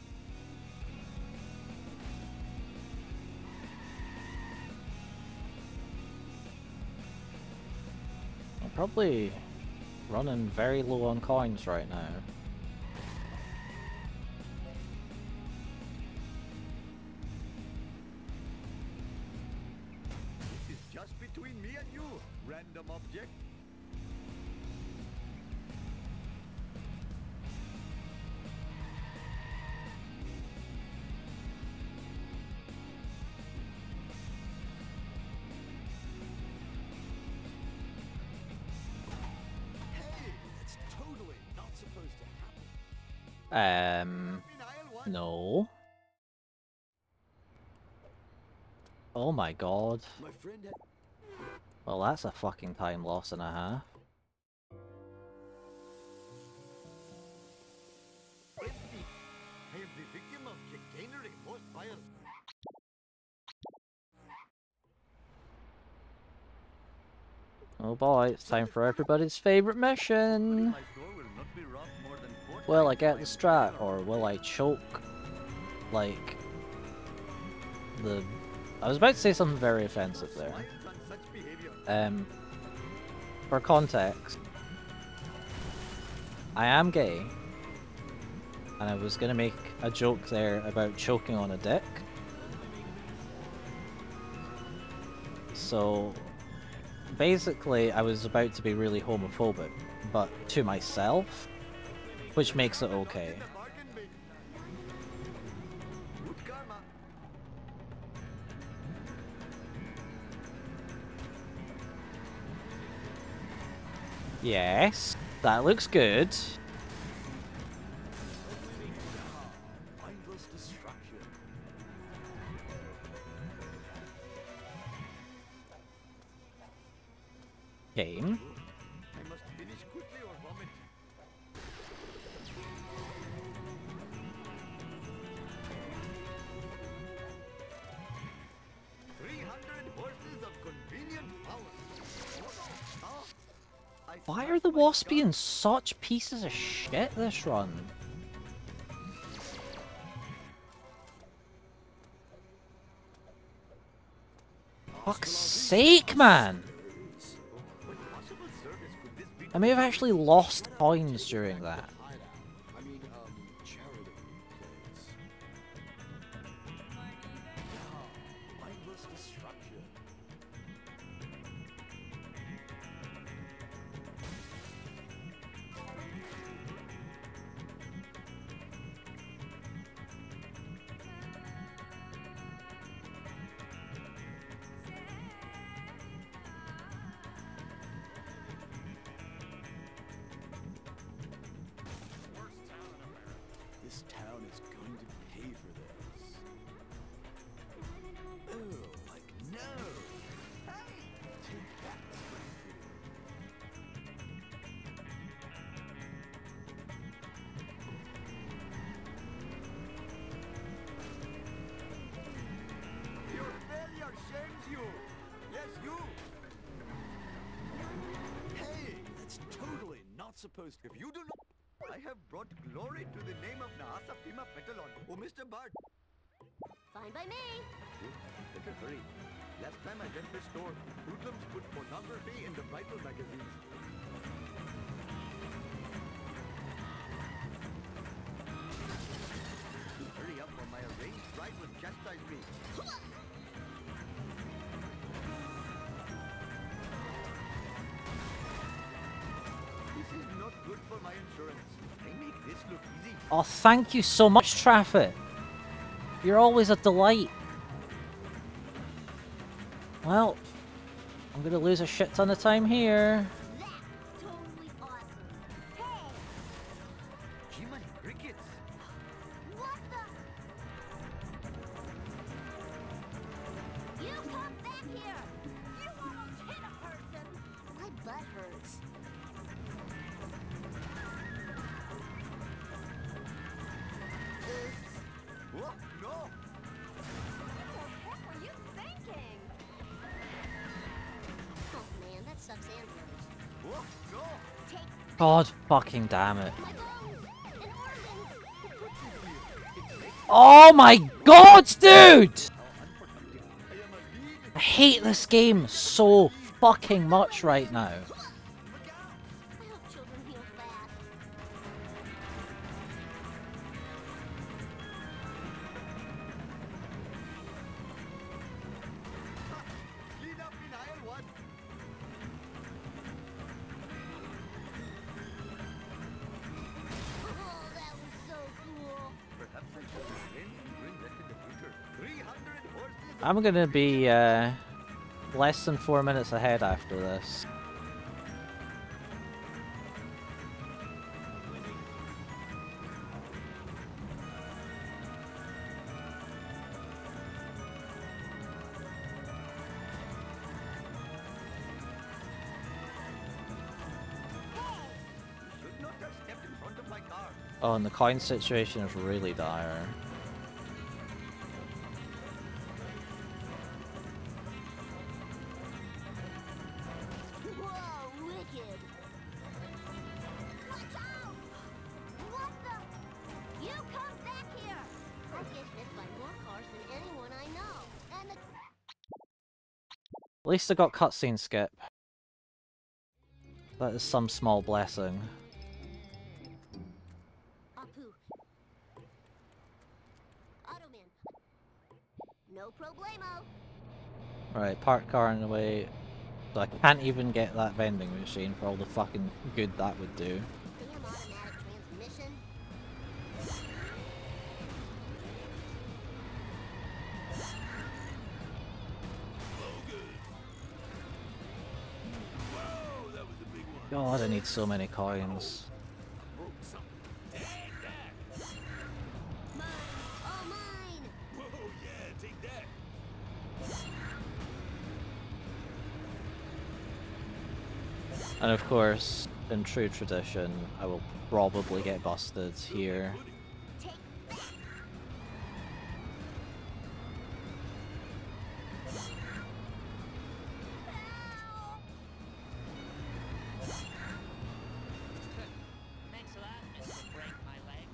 I'm probably running very low on coins right now. This is just between me and you, random object. Hey, that's totally not supposed to happen. Um, In aisle one. no. Oh my god. My friend had Well, that's a fucking time loss and a half. empty. I am the victim of chicanery, most vile. Oh boy, it's time for everybody's favorite mission! My store will not be robbed more than four Will I times get by the a strat, burglar. or will I choke like the... I was about to say something very offensive there. Smiles on such behavior. Um, for context, I am gay, and I was gonna make a joke there about choking on a dick. So, basically, I was about to be really homophobic, but to myself, which makes it okay. Good karma. Yes, that looks good. Mindless destruction. Game. I must finish quickly or vomit. Three hundred horses of convenient power. Oh, I Why smashed are the my wasps gun. being such pieces of shit this run? Fuck's sake, man! What possible service could this be? I may have actually lost coins during that. I mean, um, charity plates. Mindless destruction. This town is going to pay for this. Oh, like no! Hey! Take that, Springfield. Your failure shames you. Yes, you. Hey, that's totally not supposed to. If you do not, I have brought glory to the name of Nahasa Pima Petalon. Oh, Mister Bard. Fine by me. Better hurry. Last time I went to the store, hoodlums put pornography in the Bible magazines. Hurry up or my arranged bride will chastise me. This is not good for my insurance. I make this look easy. Oh, thank you so much, Traffic. You're always a delight. Well, I'm gonna lose a shit ton of time here. That's totally awesome. Hey, Human crickets. what the? You come back here. You almost hit a person. My butt hurts. Oops. What? No. What the heck were you thinking? Oh man, that sucks and hurts. What? No. Take God fucking damn it. my bones and organs. Oh my god, dude! How unproductive. I am a lead. I hate this game so fucking much right now. I hope children heal fast. Clean up in aisle one. Oh, that was so cool. Perhaps I should refrain from doing that in the future. three hundred horses. I'm gonna be uh, less than four minutes ahead after this. You should not have stepped in front of my car. Oh, and the coin situation is really dire. Whoa, wicked. Watch out! What the? You come back here! I get hit by more cars than anyone I know. And the... At least I got cutscene skip. That is some small blessing. Apu. Automan. No problemo. Right, park car in the way. So I can't even get that vending machine for all the fucking good that would do. Damn automatic transmission. Whoa, that was a big one. God, I need so many coins. Broke something. Take that. Mine. All mine. Whoa, yeah, take that. And of course, in true tradition, I will probably get busted here. Take that. Thanks a lot, Mister Break My Legs.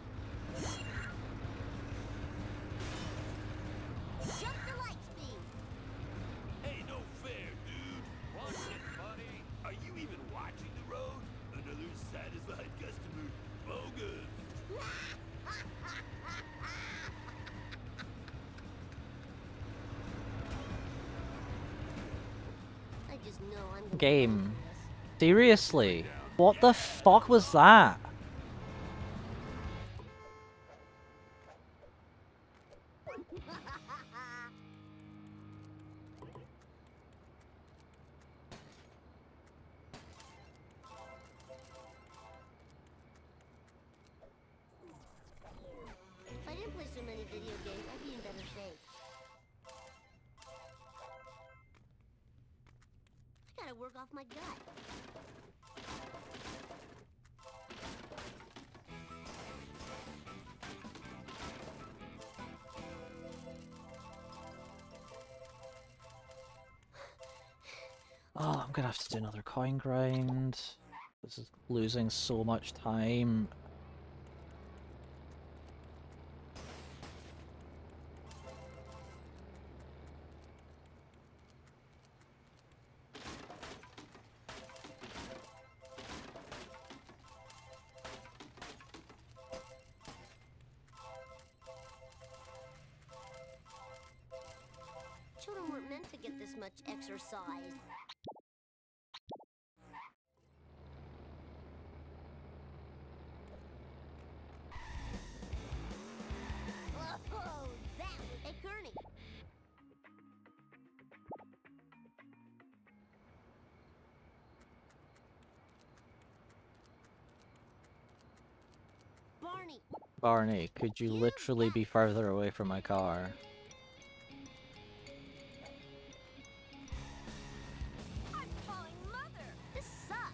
Jump to light speed. Hey, no fair, dude. Watch it, buddy. Are you even watching the road? Another satisfied customer. Bogus. I just know I'm gonna Game. love Seriously? What the fuck was that? this. If I didn't play so many video games, I'd be in better shape. I gotta work off my gut. Oh, I'm gonna have to do another coin grind. This is losing so much time. Children weren't meant to get this much exercise. Oh, that was... Hey, Kearney. Barney. Barney, could you literally be further away from my car? I'm calling Mother. This sucks.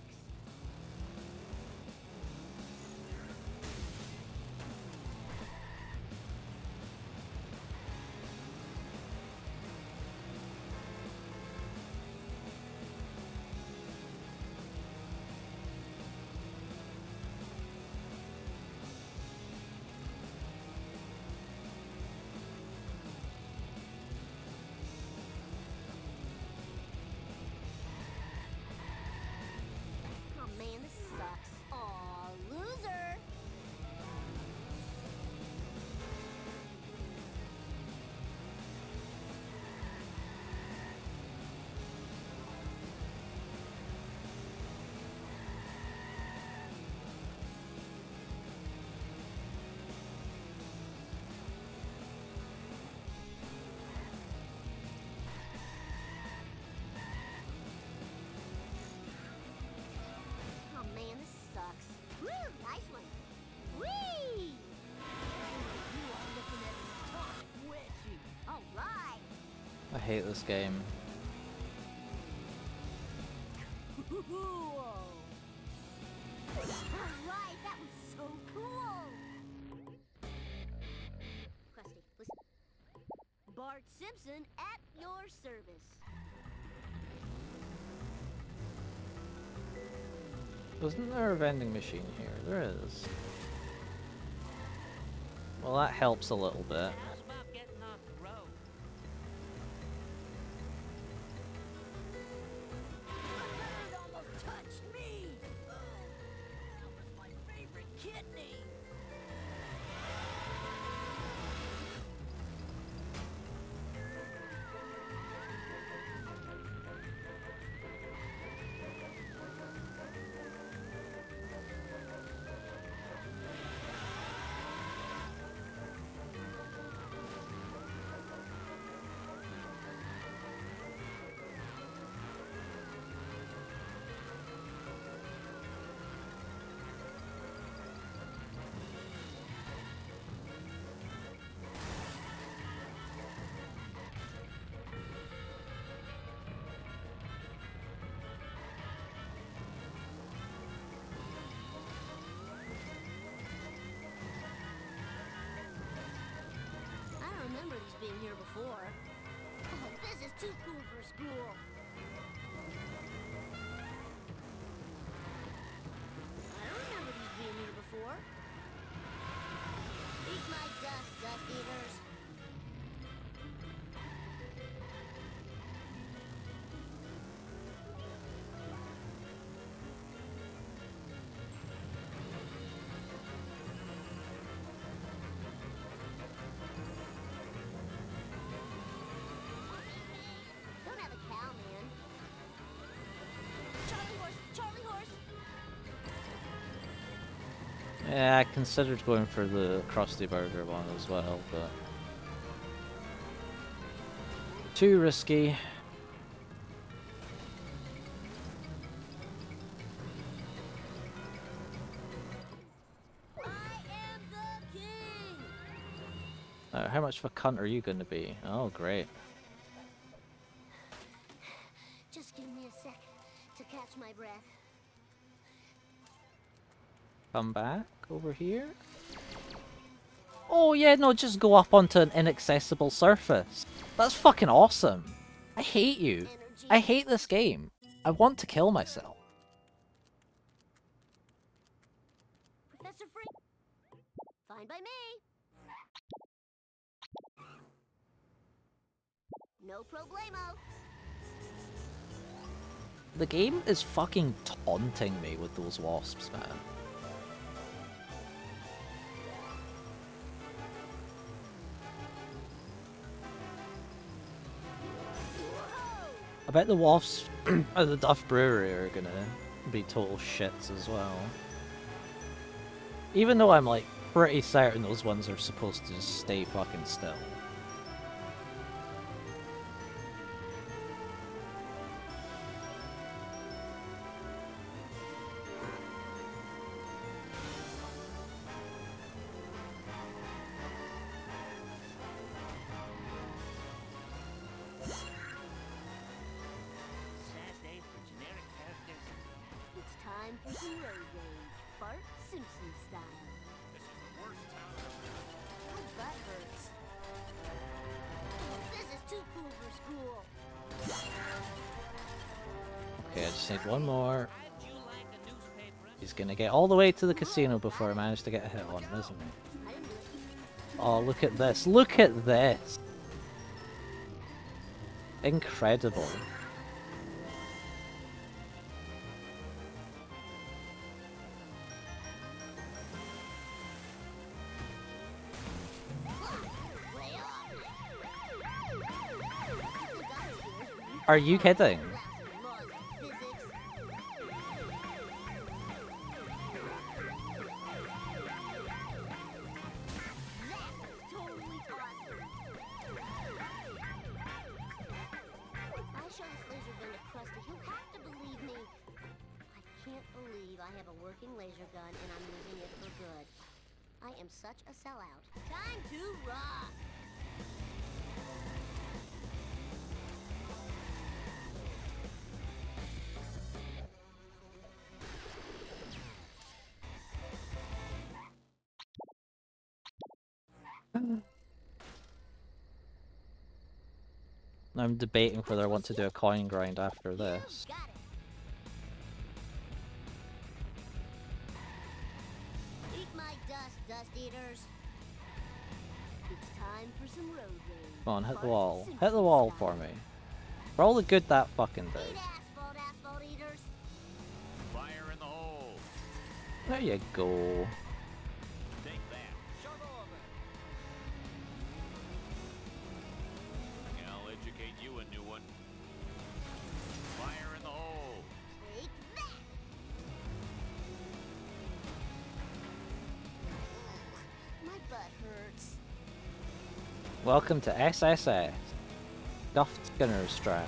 Oh man, this sucks. Aw, loser. Oh man, this sucks. Woo, nice one. Whee! You are looking at an atomic wedgie. All right. I hate this game. Whoa. All right, that was so cool. Krusty, listen. Bart Simpson at your service. Wasn't there a vending machine here? There is. Well, that helps a little bit. How's about getting off the road? It almost touched me. That was my favorite kidney. being here before. Oh, this is too cool for school. I don't remember these being here before. Eat my dust, dust eaters. Don't have a cow, man. Charlie horse, Charlie horse. Yeah, I considered going for the Krusty Burger one as well, but too risky. I am the king. Uh, how much of a cunt are you going to be? Oh, great. Just give me a sec to catch my breath. Come back over here. Oh yeah, no, just go up onto an inaccessible surface. That's fucking awesome. I hate you. Energy. I hate this game. I want to kill myself. Professor Free. Fine by me. No problemo. The game is fucking taunting me with those wasps, man. I bet the wasps at the Duff Brewery are gonna be total shits as well. Even though I'm like pretty certain those ones are supposed to just stay fucking still. Sad day for generic characters. It's time for some road rage. Bart Simpson style. This is the worst town in the world. My butt hurts. This is too cool for school. Okay, I just need one more. How'd you like a newspaper? He's gonna get all the way to the casino before I manage to get a hit on him, isn't he? I didn't do it. Oh, look at this. Look at this. Incredible. Are you kidding? Laser gun and I'm using it for good. I am such a sellout. Time to rock! I'm debating whether I want to do a coin grind after this. Got it. Eat my dust, dust eaters. It's time for some road rage. Come on, hit the Bart wall. Simpson Hit the wall style. for me. For all the good that fucking Eat does. asphalt, asphalt eaters. Fire in the hole. There you go. Take that. Shove over. I'll educate you a new one. Fire in the hole. Take that. My butt hurts. Welcome to S S S. Duff Skinner's strap.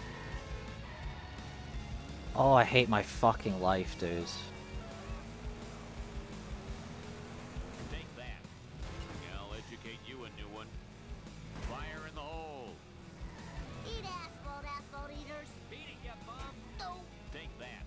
Oh, I hate my fucking life, dudes. Take that. I'll educate you a new one. Fire in the hole. Eat asphalt, asphalt eaters. Beat it, you bum. No. Take that.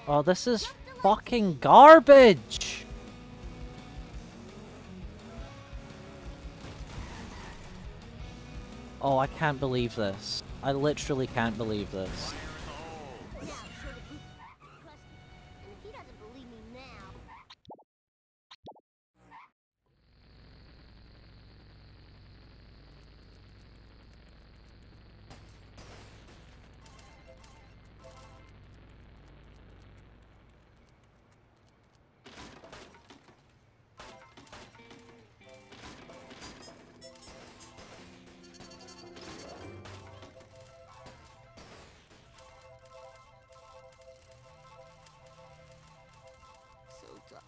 Oh, this is fucking garbage! Oh, I can't believe this. I literally can't believe this. Now, short of poop, Krusty. And if he doesn't believe me now, so tough.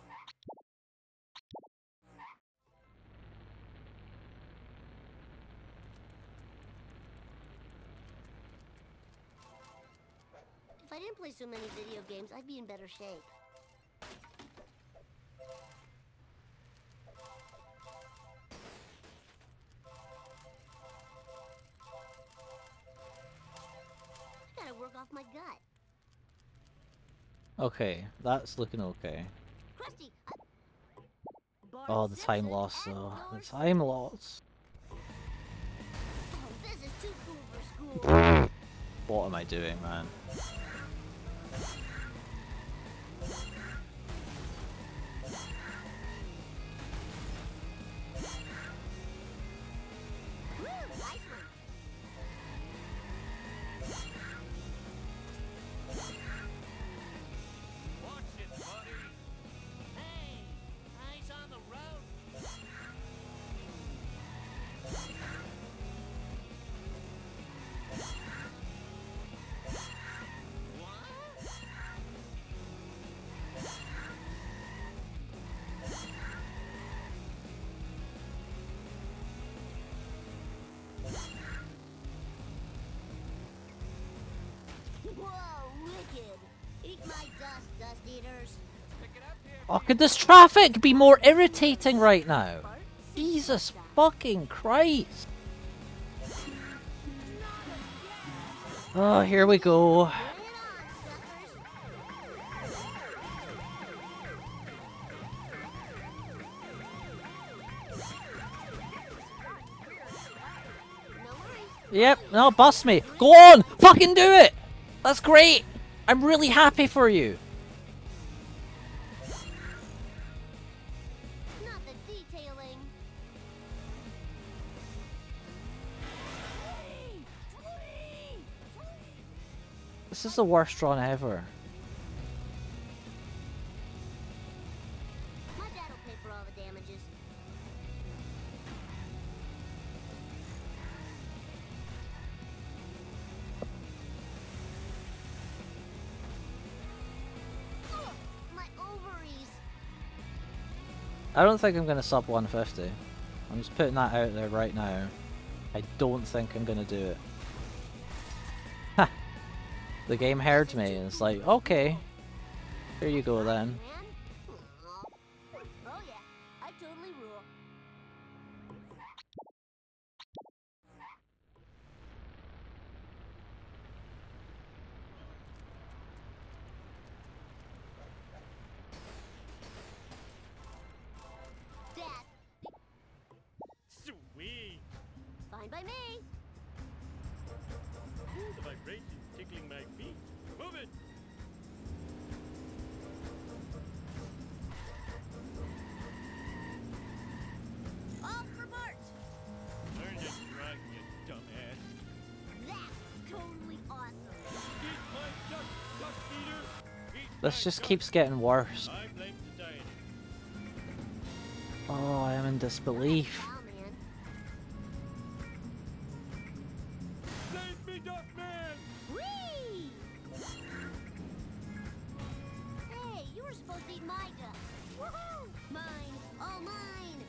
If I didn't play so many video games, I'd be in better shape. I gotta work off my gut. Okay, that's looking okay. Krusty, I... Bart Oh, the time Simpson loss at though. The your time loss. Oh, this is too cool for school. What am I doing, man? Woo, nice one. Watch it, buddy. Hey, eyes on the road. Whoa, wicked. Eat my dust, dust eaters. Pick it up here. Oh, could this traffic be more irritating right now? Jesus fucking Christ! Oh, here we go. Bring it on, suckers. No worries. Yep, no, bust me. Go on! Fucking do it! That's great! I'm really happy for you. Not the detailing. This is the worst run ever. My dad'll pay for all the damages. Ugh, my ovaries. I don't think I'm gonna sub one fifty. I'm just putting that out there right now. I don't think I'm gonna do it. Ha! The game heard me and it's like, okay. Here you go then. Man. Aw. Oh yeah, I totally rule. Dad, Sweet. fine by me. Ooh, the vibrations tickling my feet. Move it. All for Bart. Learn to drive, you dumbass. That's totally awesome. Eat my duck, duck eater. Eat This my just duck. keeps getting worse. I blame society. Oh, I am in disbelief. Wow, man. Save me, duck man. Whee! Hey, you were supposed to eat my duck. Woohoo! Mine, all mine.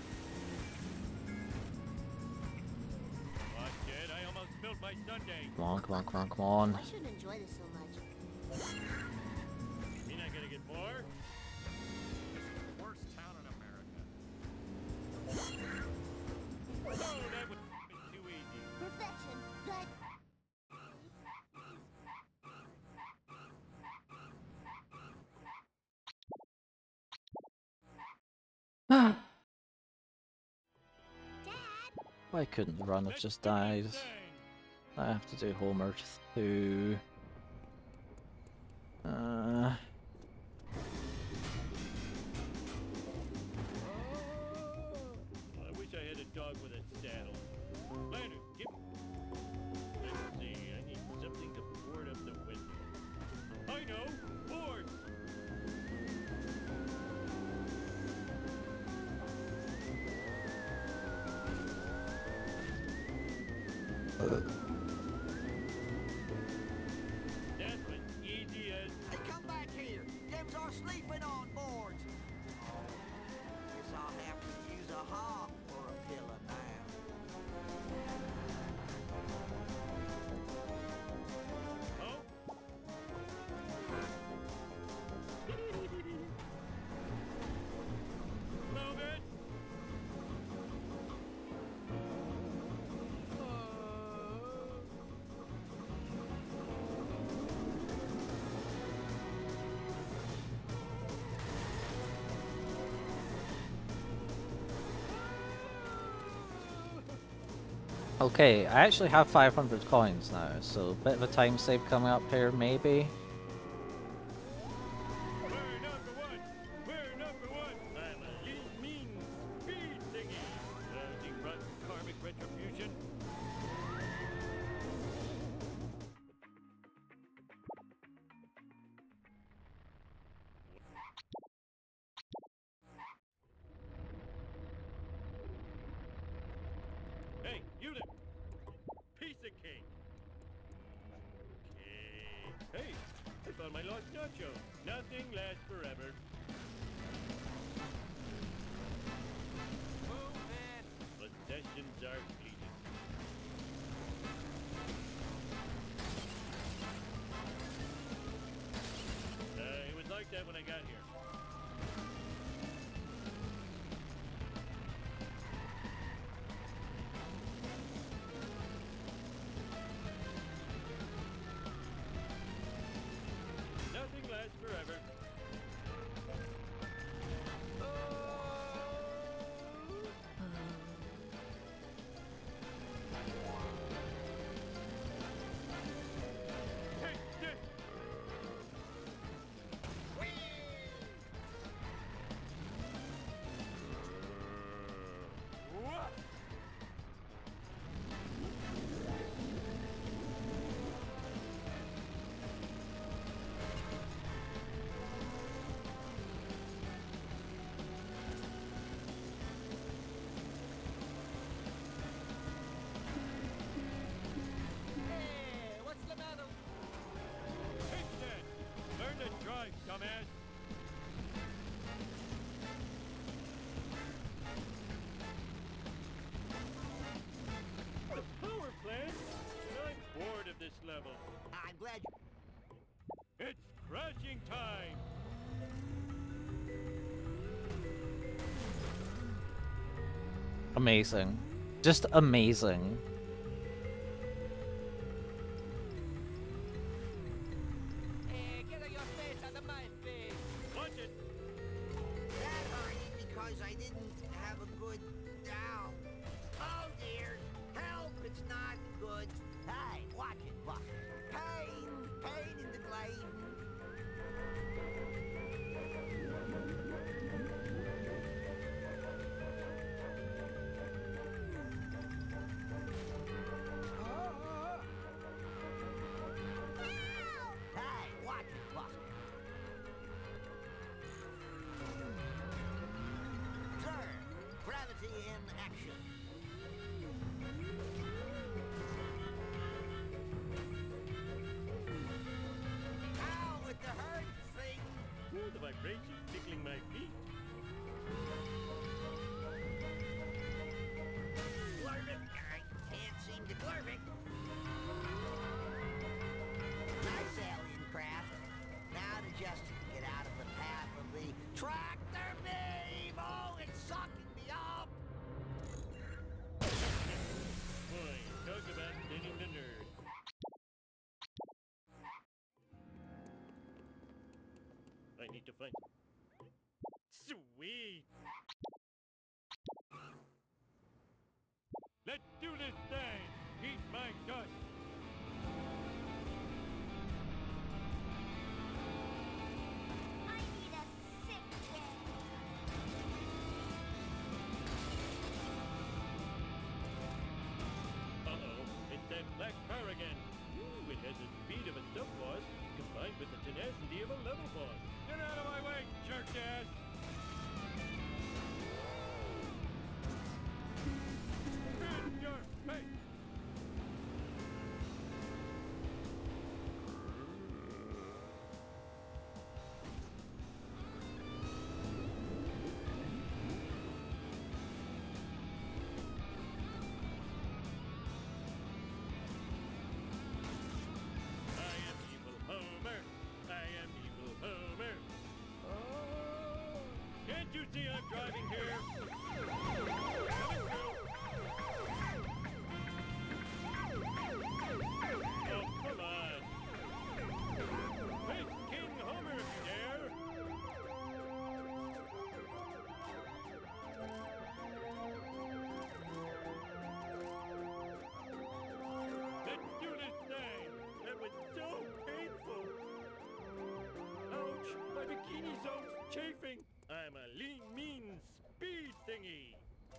What, kid? I almost spilled my sundae. Come on, come on, come on, come on. I shouldn't enjoy this so much. You mean I gotta get more? This is the worst town in America. Oh, that was too easy. Perfection, but Why Dad, couldn't the run have Let's just do this died? thing. I have to do Homer two. Uh, I wish I had a dog with a saddle. Leonard, give Let's see, I need something to board up the window. I know! Boards! That was easy as... Hey, come back here. Them's are sleeping on boards. Guess I'll have to use a hop or a pillow now. Oh? Move it! okay, I actually have five hundred coins now, so a bit of a time save coming up here, maybe. We're number one! We're number one! I'm a little mean speed thingy! Lousy rotten karmic retribution. Hey, you there! Piece of cake! Cake. Hey, I found my lost nacho. Nothing lasts forever. Move it. Possessions are fleeting. Uh, it was like that when I got here. Nothing lasts forever. Take this! Wha- Hey, what's the matter? Take that! Learn to drive, dumbass! The power plant? I'm bored of this level. I'm glad you... It's crashing time! Amazing. Just amazing. Hey, get your face out of my face. Watch it! That hurt because I didn't have a good down. Oh dear, help! It's not good. Hey, watch it, Buster. Pain, pain in the glade. Hey, watch it, Buster. Sir, gravity in action. Ow, with the hurt thing. Ooh, the vibration tickling my feet. Glurvik, I can't seem to glurvik. Nice alien craft. Now to just get out of the path of the tractor beam. Oh, it's sucking me up. Boy, talk about thinning the nerves. I need to find... Sweet! has the speed of a sub-boss combined with the tenacity of a level boss. Get out of my way, jerk ass! In your face! I am evil Homer. I am evil Homer. Oh, can't you see I'm driving here? Coming through. Oh, come on. Face King Homer if you dare. Let's do this thing. That was so painful. Ouch, my bikini zone's chafing. I'm a lean, mean speed thingy.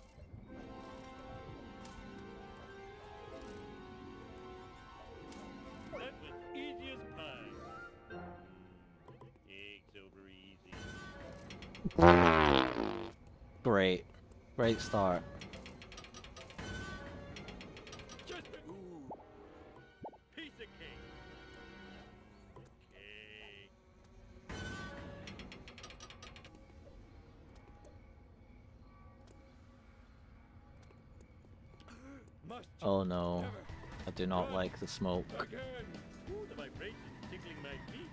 That was easy as pie. Eggs over easy. Great. Great start. Just a ooh, piece of cake. Okay. Must Oh no. never I do not like the smoke. again. Ooh, the vibrations tickling my feet.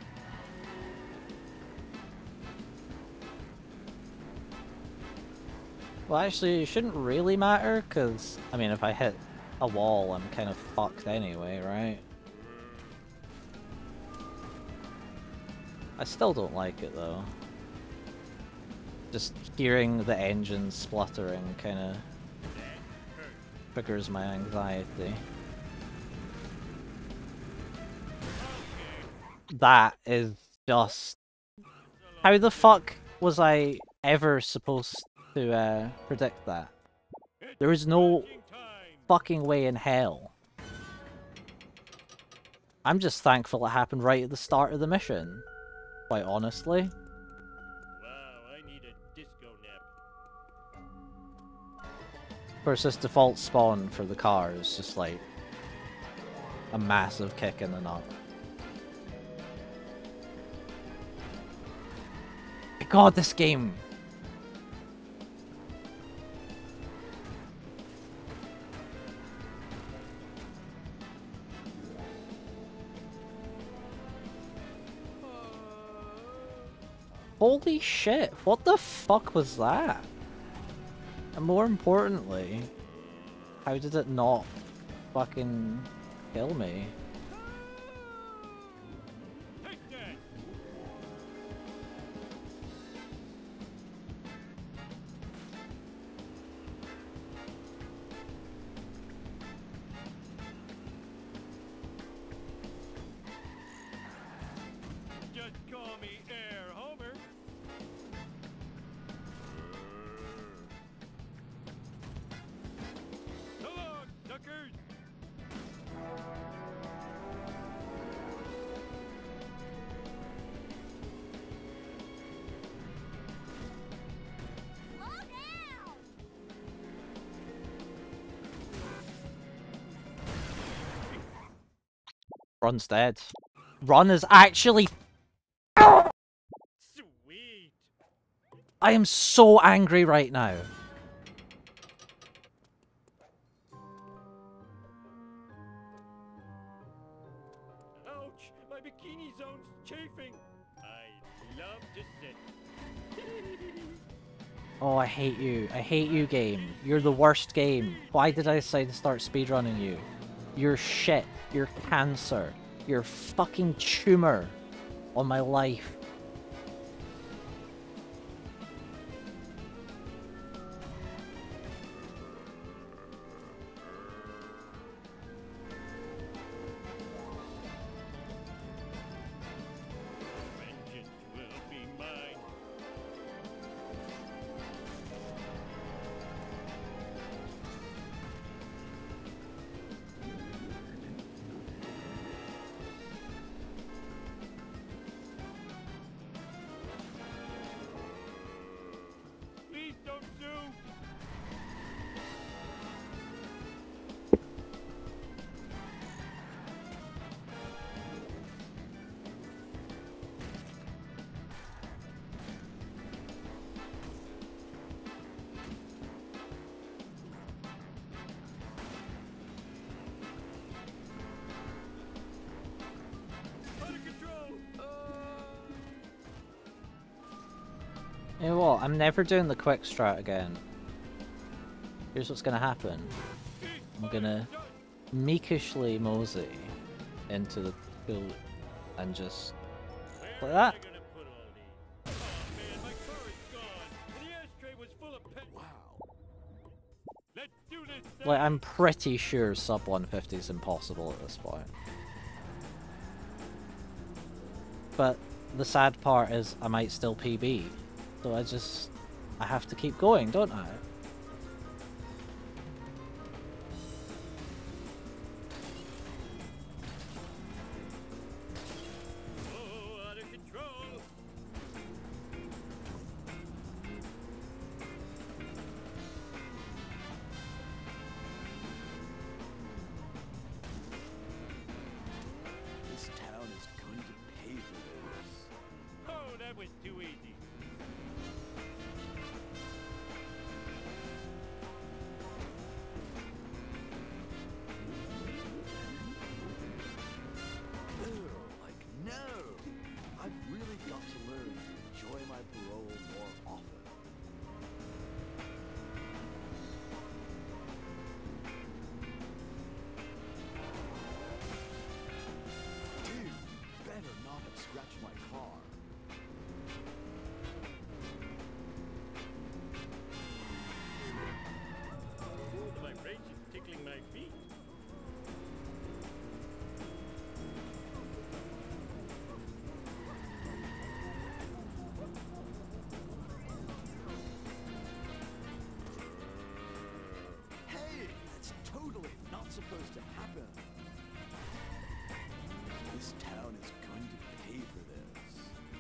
Well, actually, it shouldn't really matter, because, I mean, if I hit a wall, I'm kind of fucked anyway, right? I still don't like it, though. Just hearing the engine spluttering kind of triggers my anxiety. That is just... How the fuck was I ever supposed to uh, predict that? There is no fucking way in hell. I'm just thankful it happened right at the start of the mission. Quite honestly. Wow, I need a disco nap. Of course, this default spawn for the car is just like a massive kick in the nut. My God, this game! Holy shit, what the fuck was that? And more importantly, how did it not fucking kill me? Take that! Just call me Air Homer. So long, suckers! Slow down! Run's dead. Run is actually... Sweet! I am so angry right now. Ouch! My bikini zone's chafing! I love to sit. Oh, I hate you. I hate you, game. You're the worst game. Why did I decide to start speedrunning you? You're shit. You're cancer. You're fucking tumor on my life. Vengeance will be mine. You know what? I'm never doing the quick strat again. Here's what's gonna happen. I'm gonna meekishly mosey into the pool and just like that. Like, I'm pretty sure sub one fifty is impossible at this point. But the sad part is I might still P B. So I just... I have to keep going, don't I? This town is going to pay for this. Oh, that was too easy. Ugh, like, no! I've really got to learn to enjoy my parole more often. Dude, you better not have scratched my car. Ooh, the vibration's tickling my feet. Hey, that's totally not supposed to happen. This town is going to pay for this.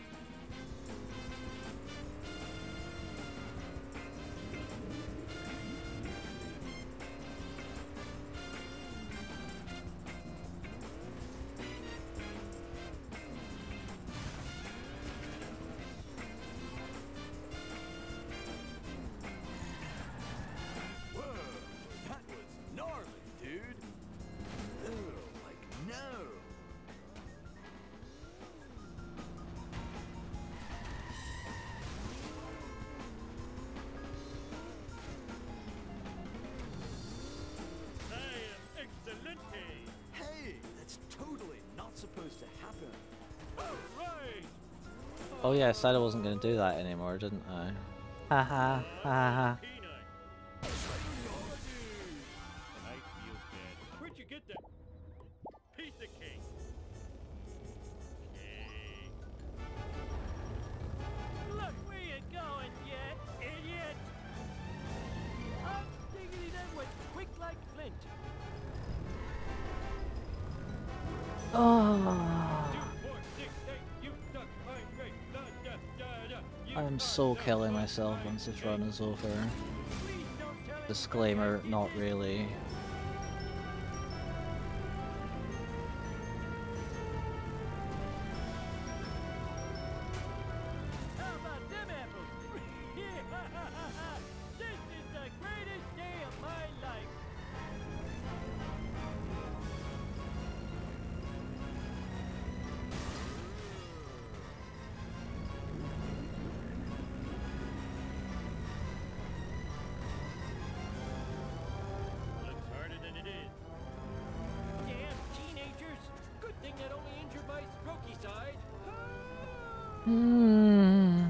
Whoa, that was gnarly, dude. Ugh, like, no. I am excelente. Hey, that's totally not supposed to happen. All right. Oh yeah, I said I wasn't going to do that anymore, didn't I? Haha, haha. Peanut. I feel bad. Where'd you get that piece of cake? Okay. Look where you going, you idiot! I'm diggity that was quick like flint. Oh, Two, four, six, eight, you suck, I'm great. Da, da, da, da. You I'm suck, so da, killing da, myself I'm once this great. run is over. Please don't tell Disclaimer, anybody not I did really. How about them apples? This is the greatest day of my life. Looks harder than it is. Damn teenagers! Good thing that only injured my strokey side. Hmm.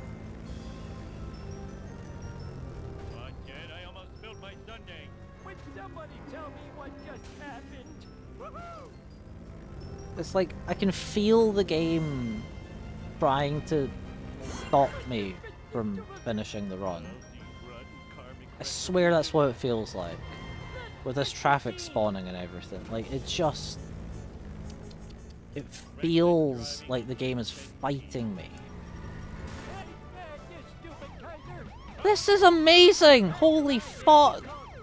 Oh, Dad, I almost spilled my sundae. Would somebody tell me what just happened? Woohoo! It's like I can feel the game trying to stop me from finishing the run. I swear that's what it feels like. With this traffic spawning and everything. Like, it just... It feels like the game is fighting me. This is amazing! Holy fuck!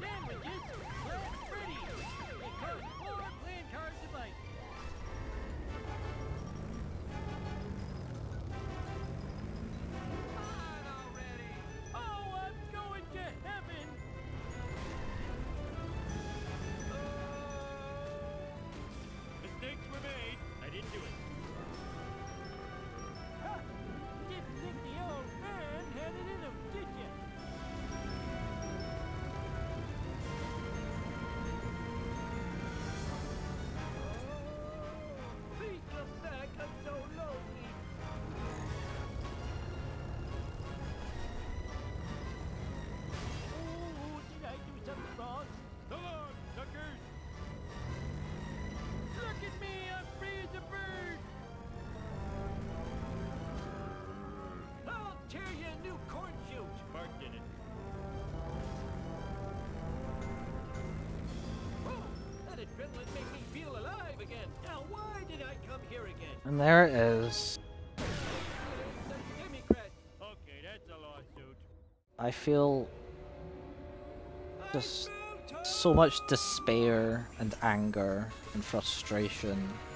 Mistakes were made. I didn't do it. Didn't think the old man And there it is. Okay, that's a lawsuit. I feel just so much despair and anger and frustration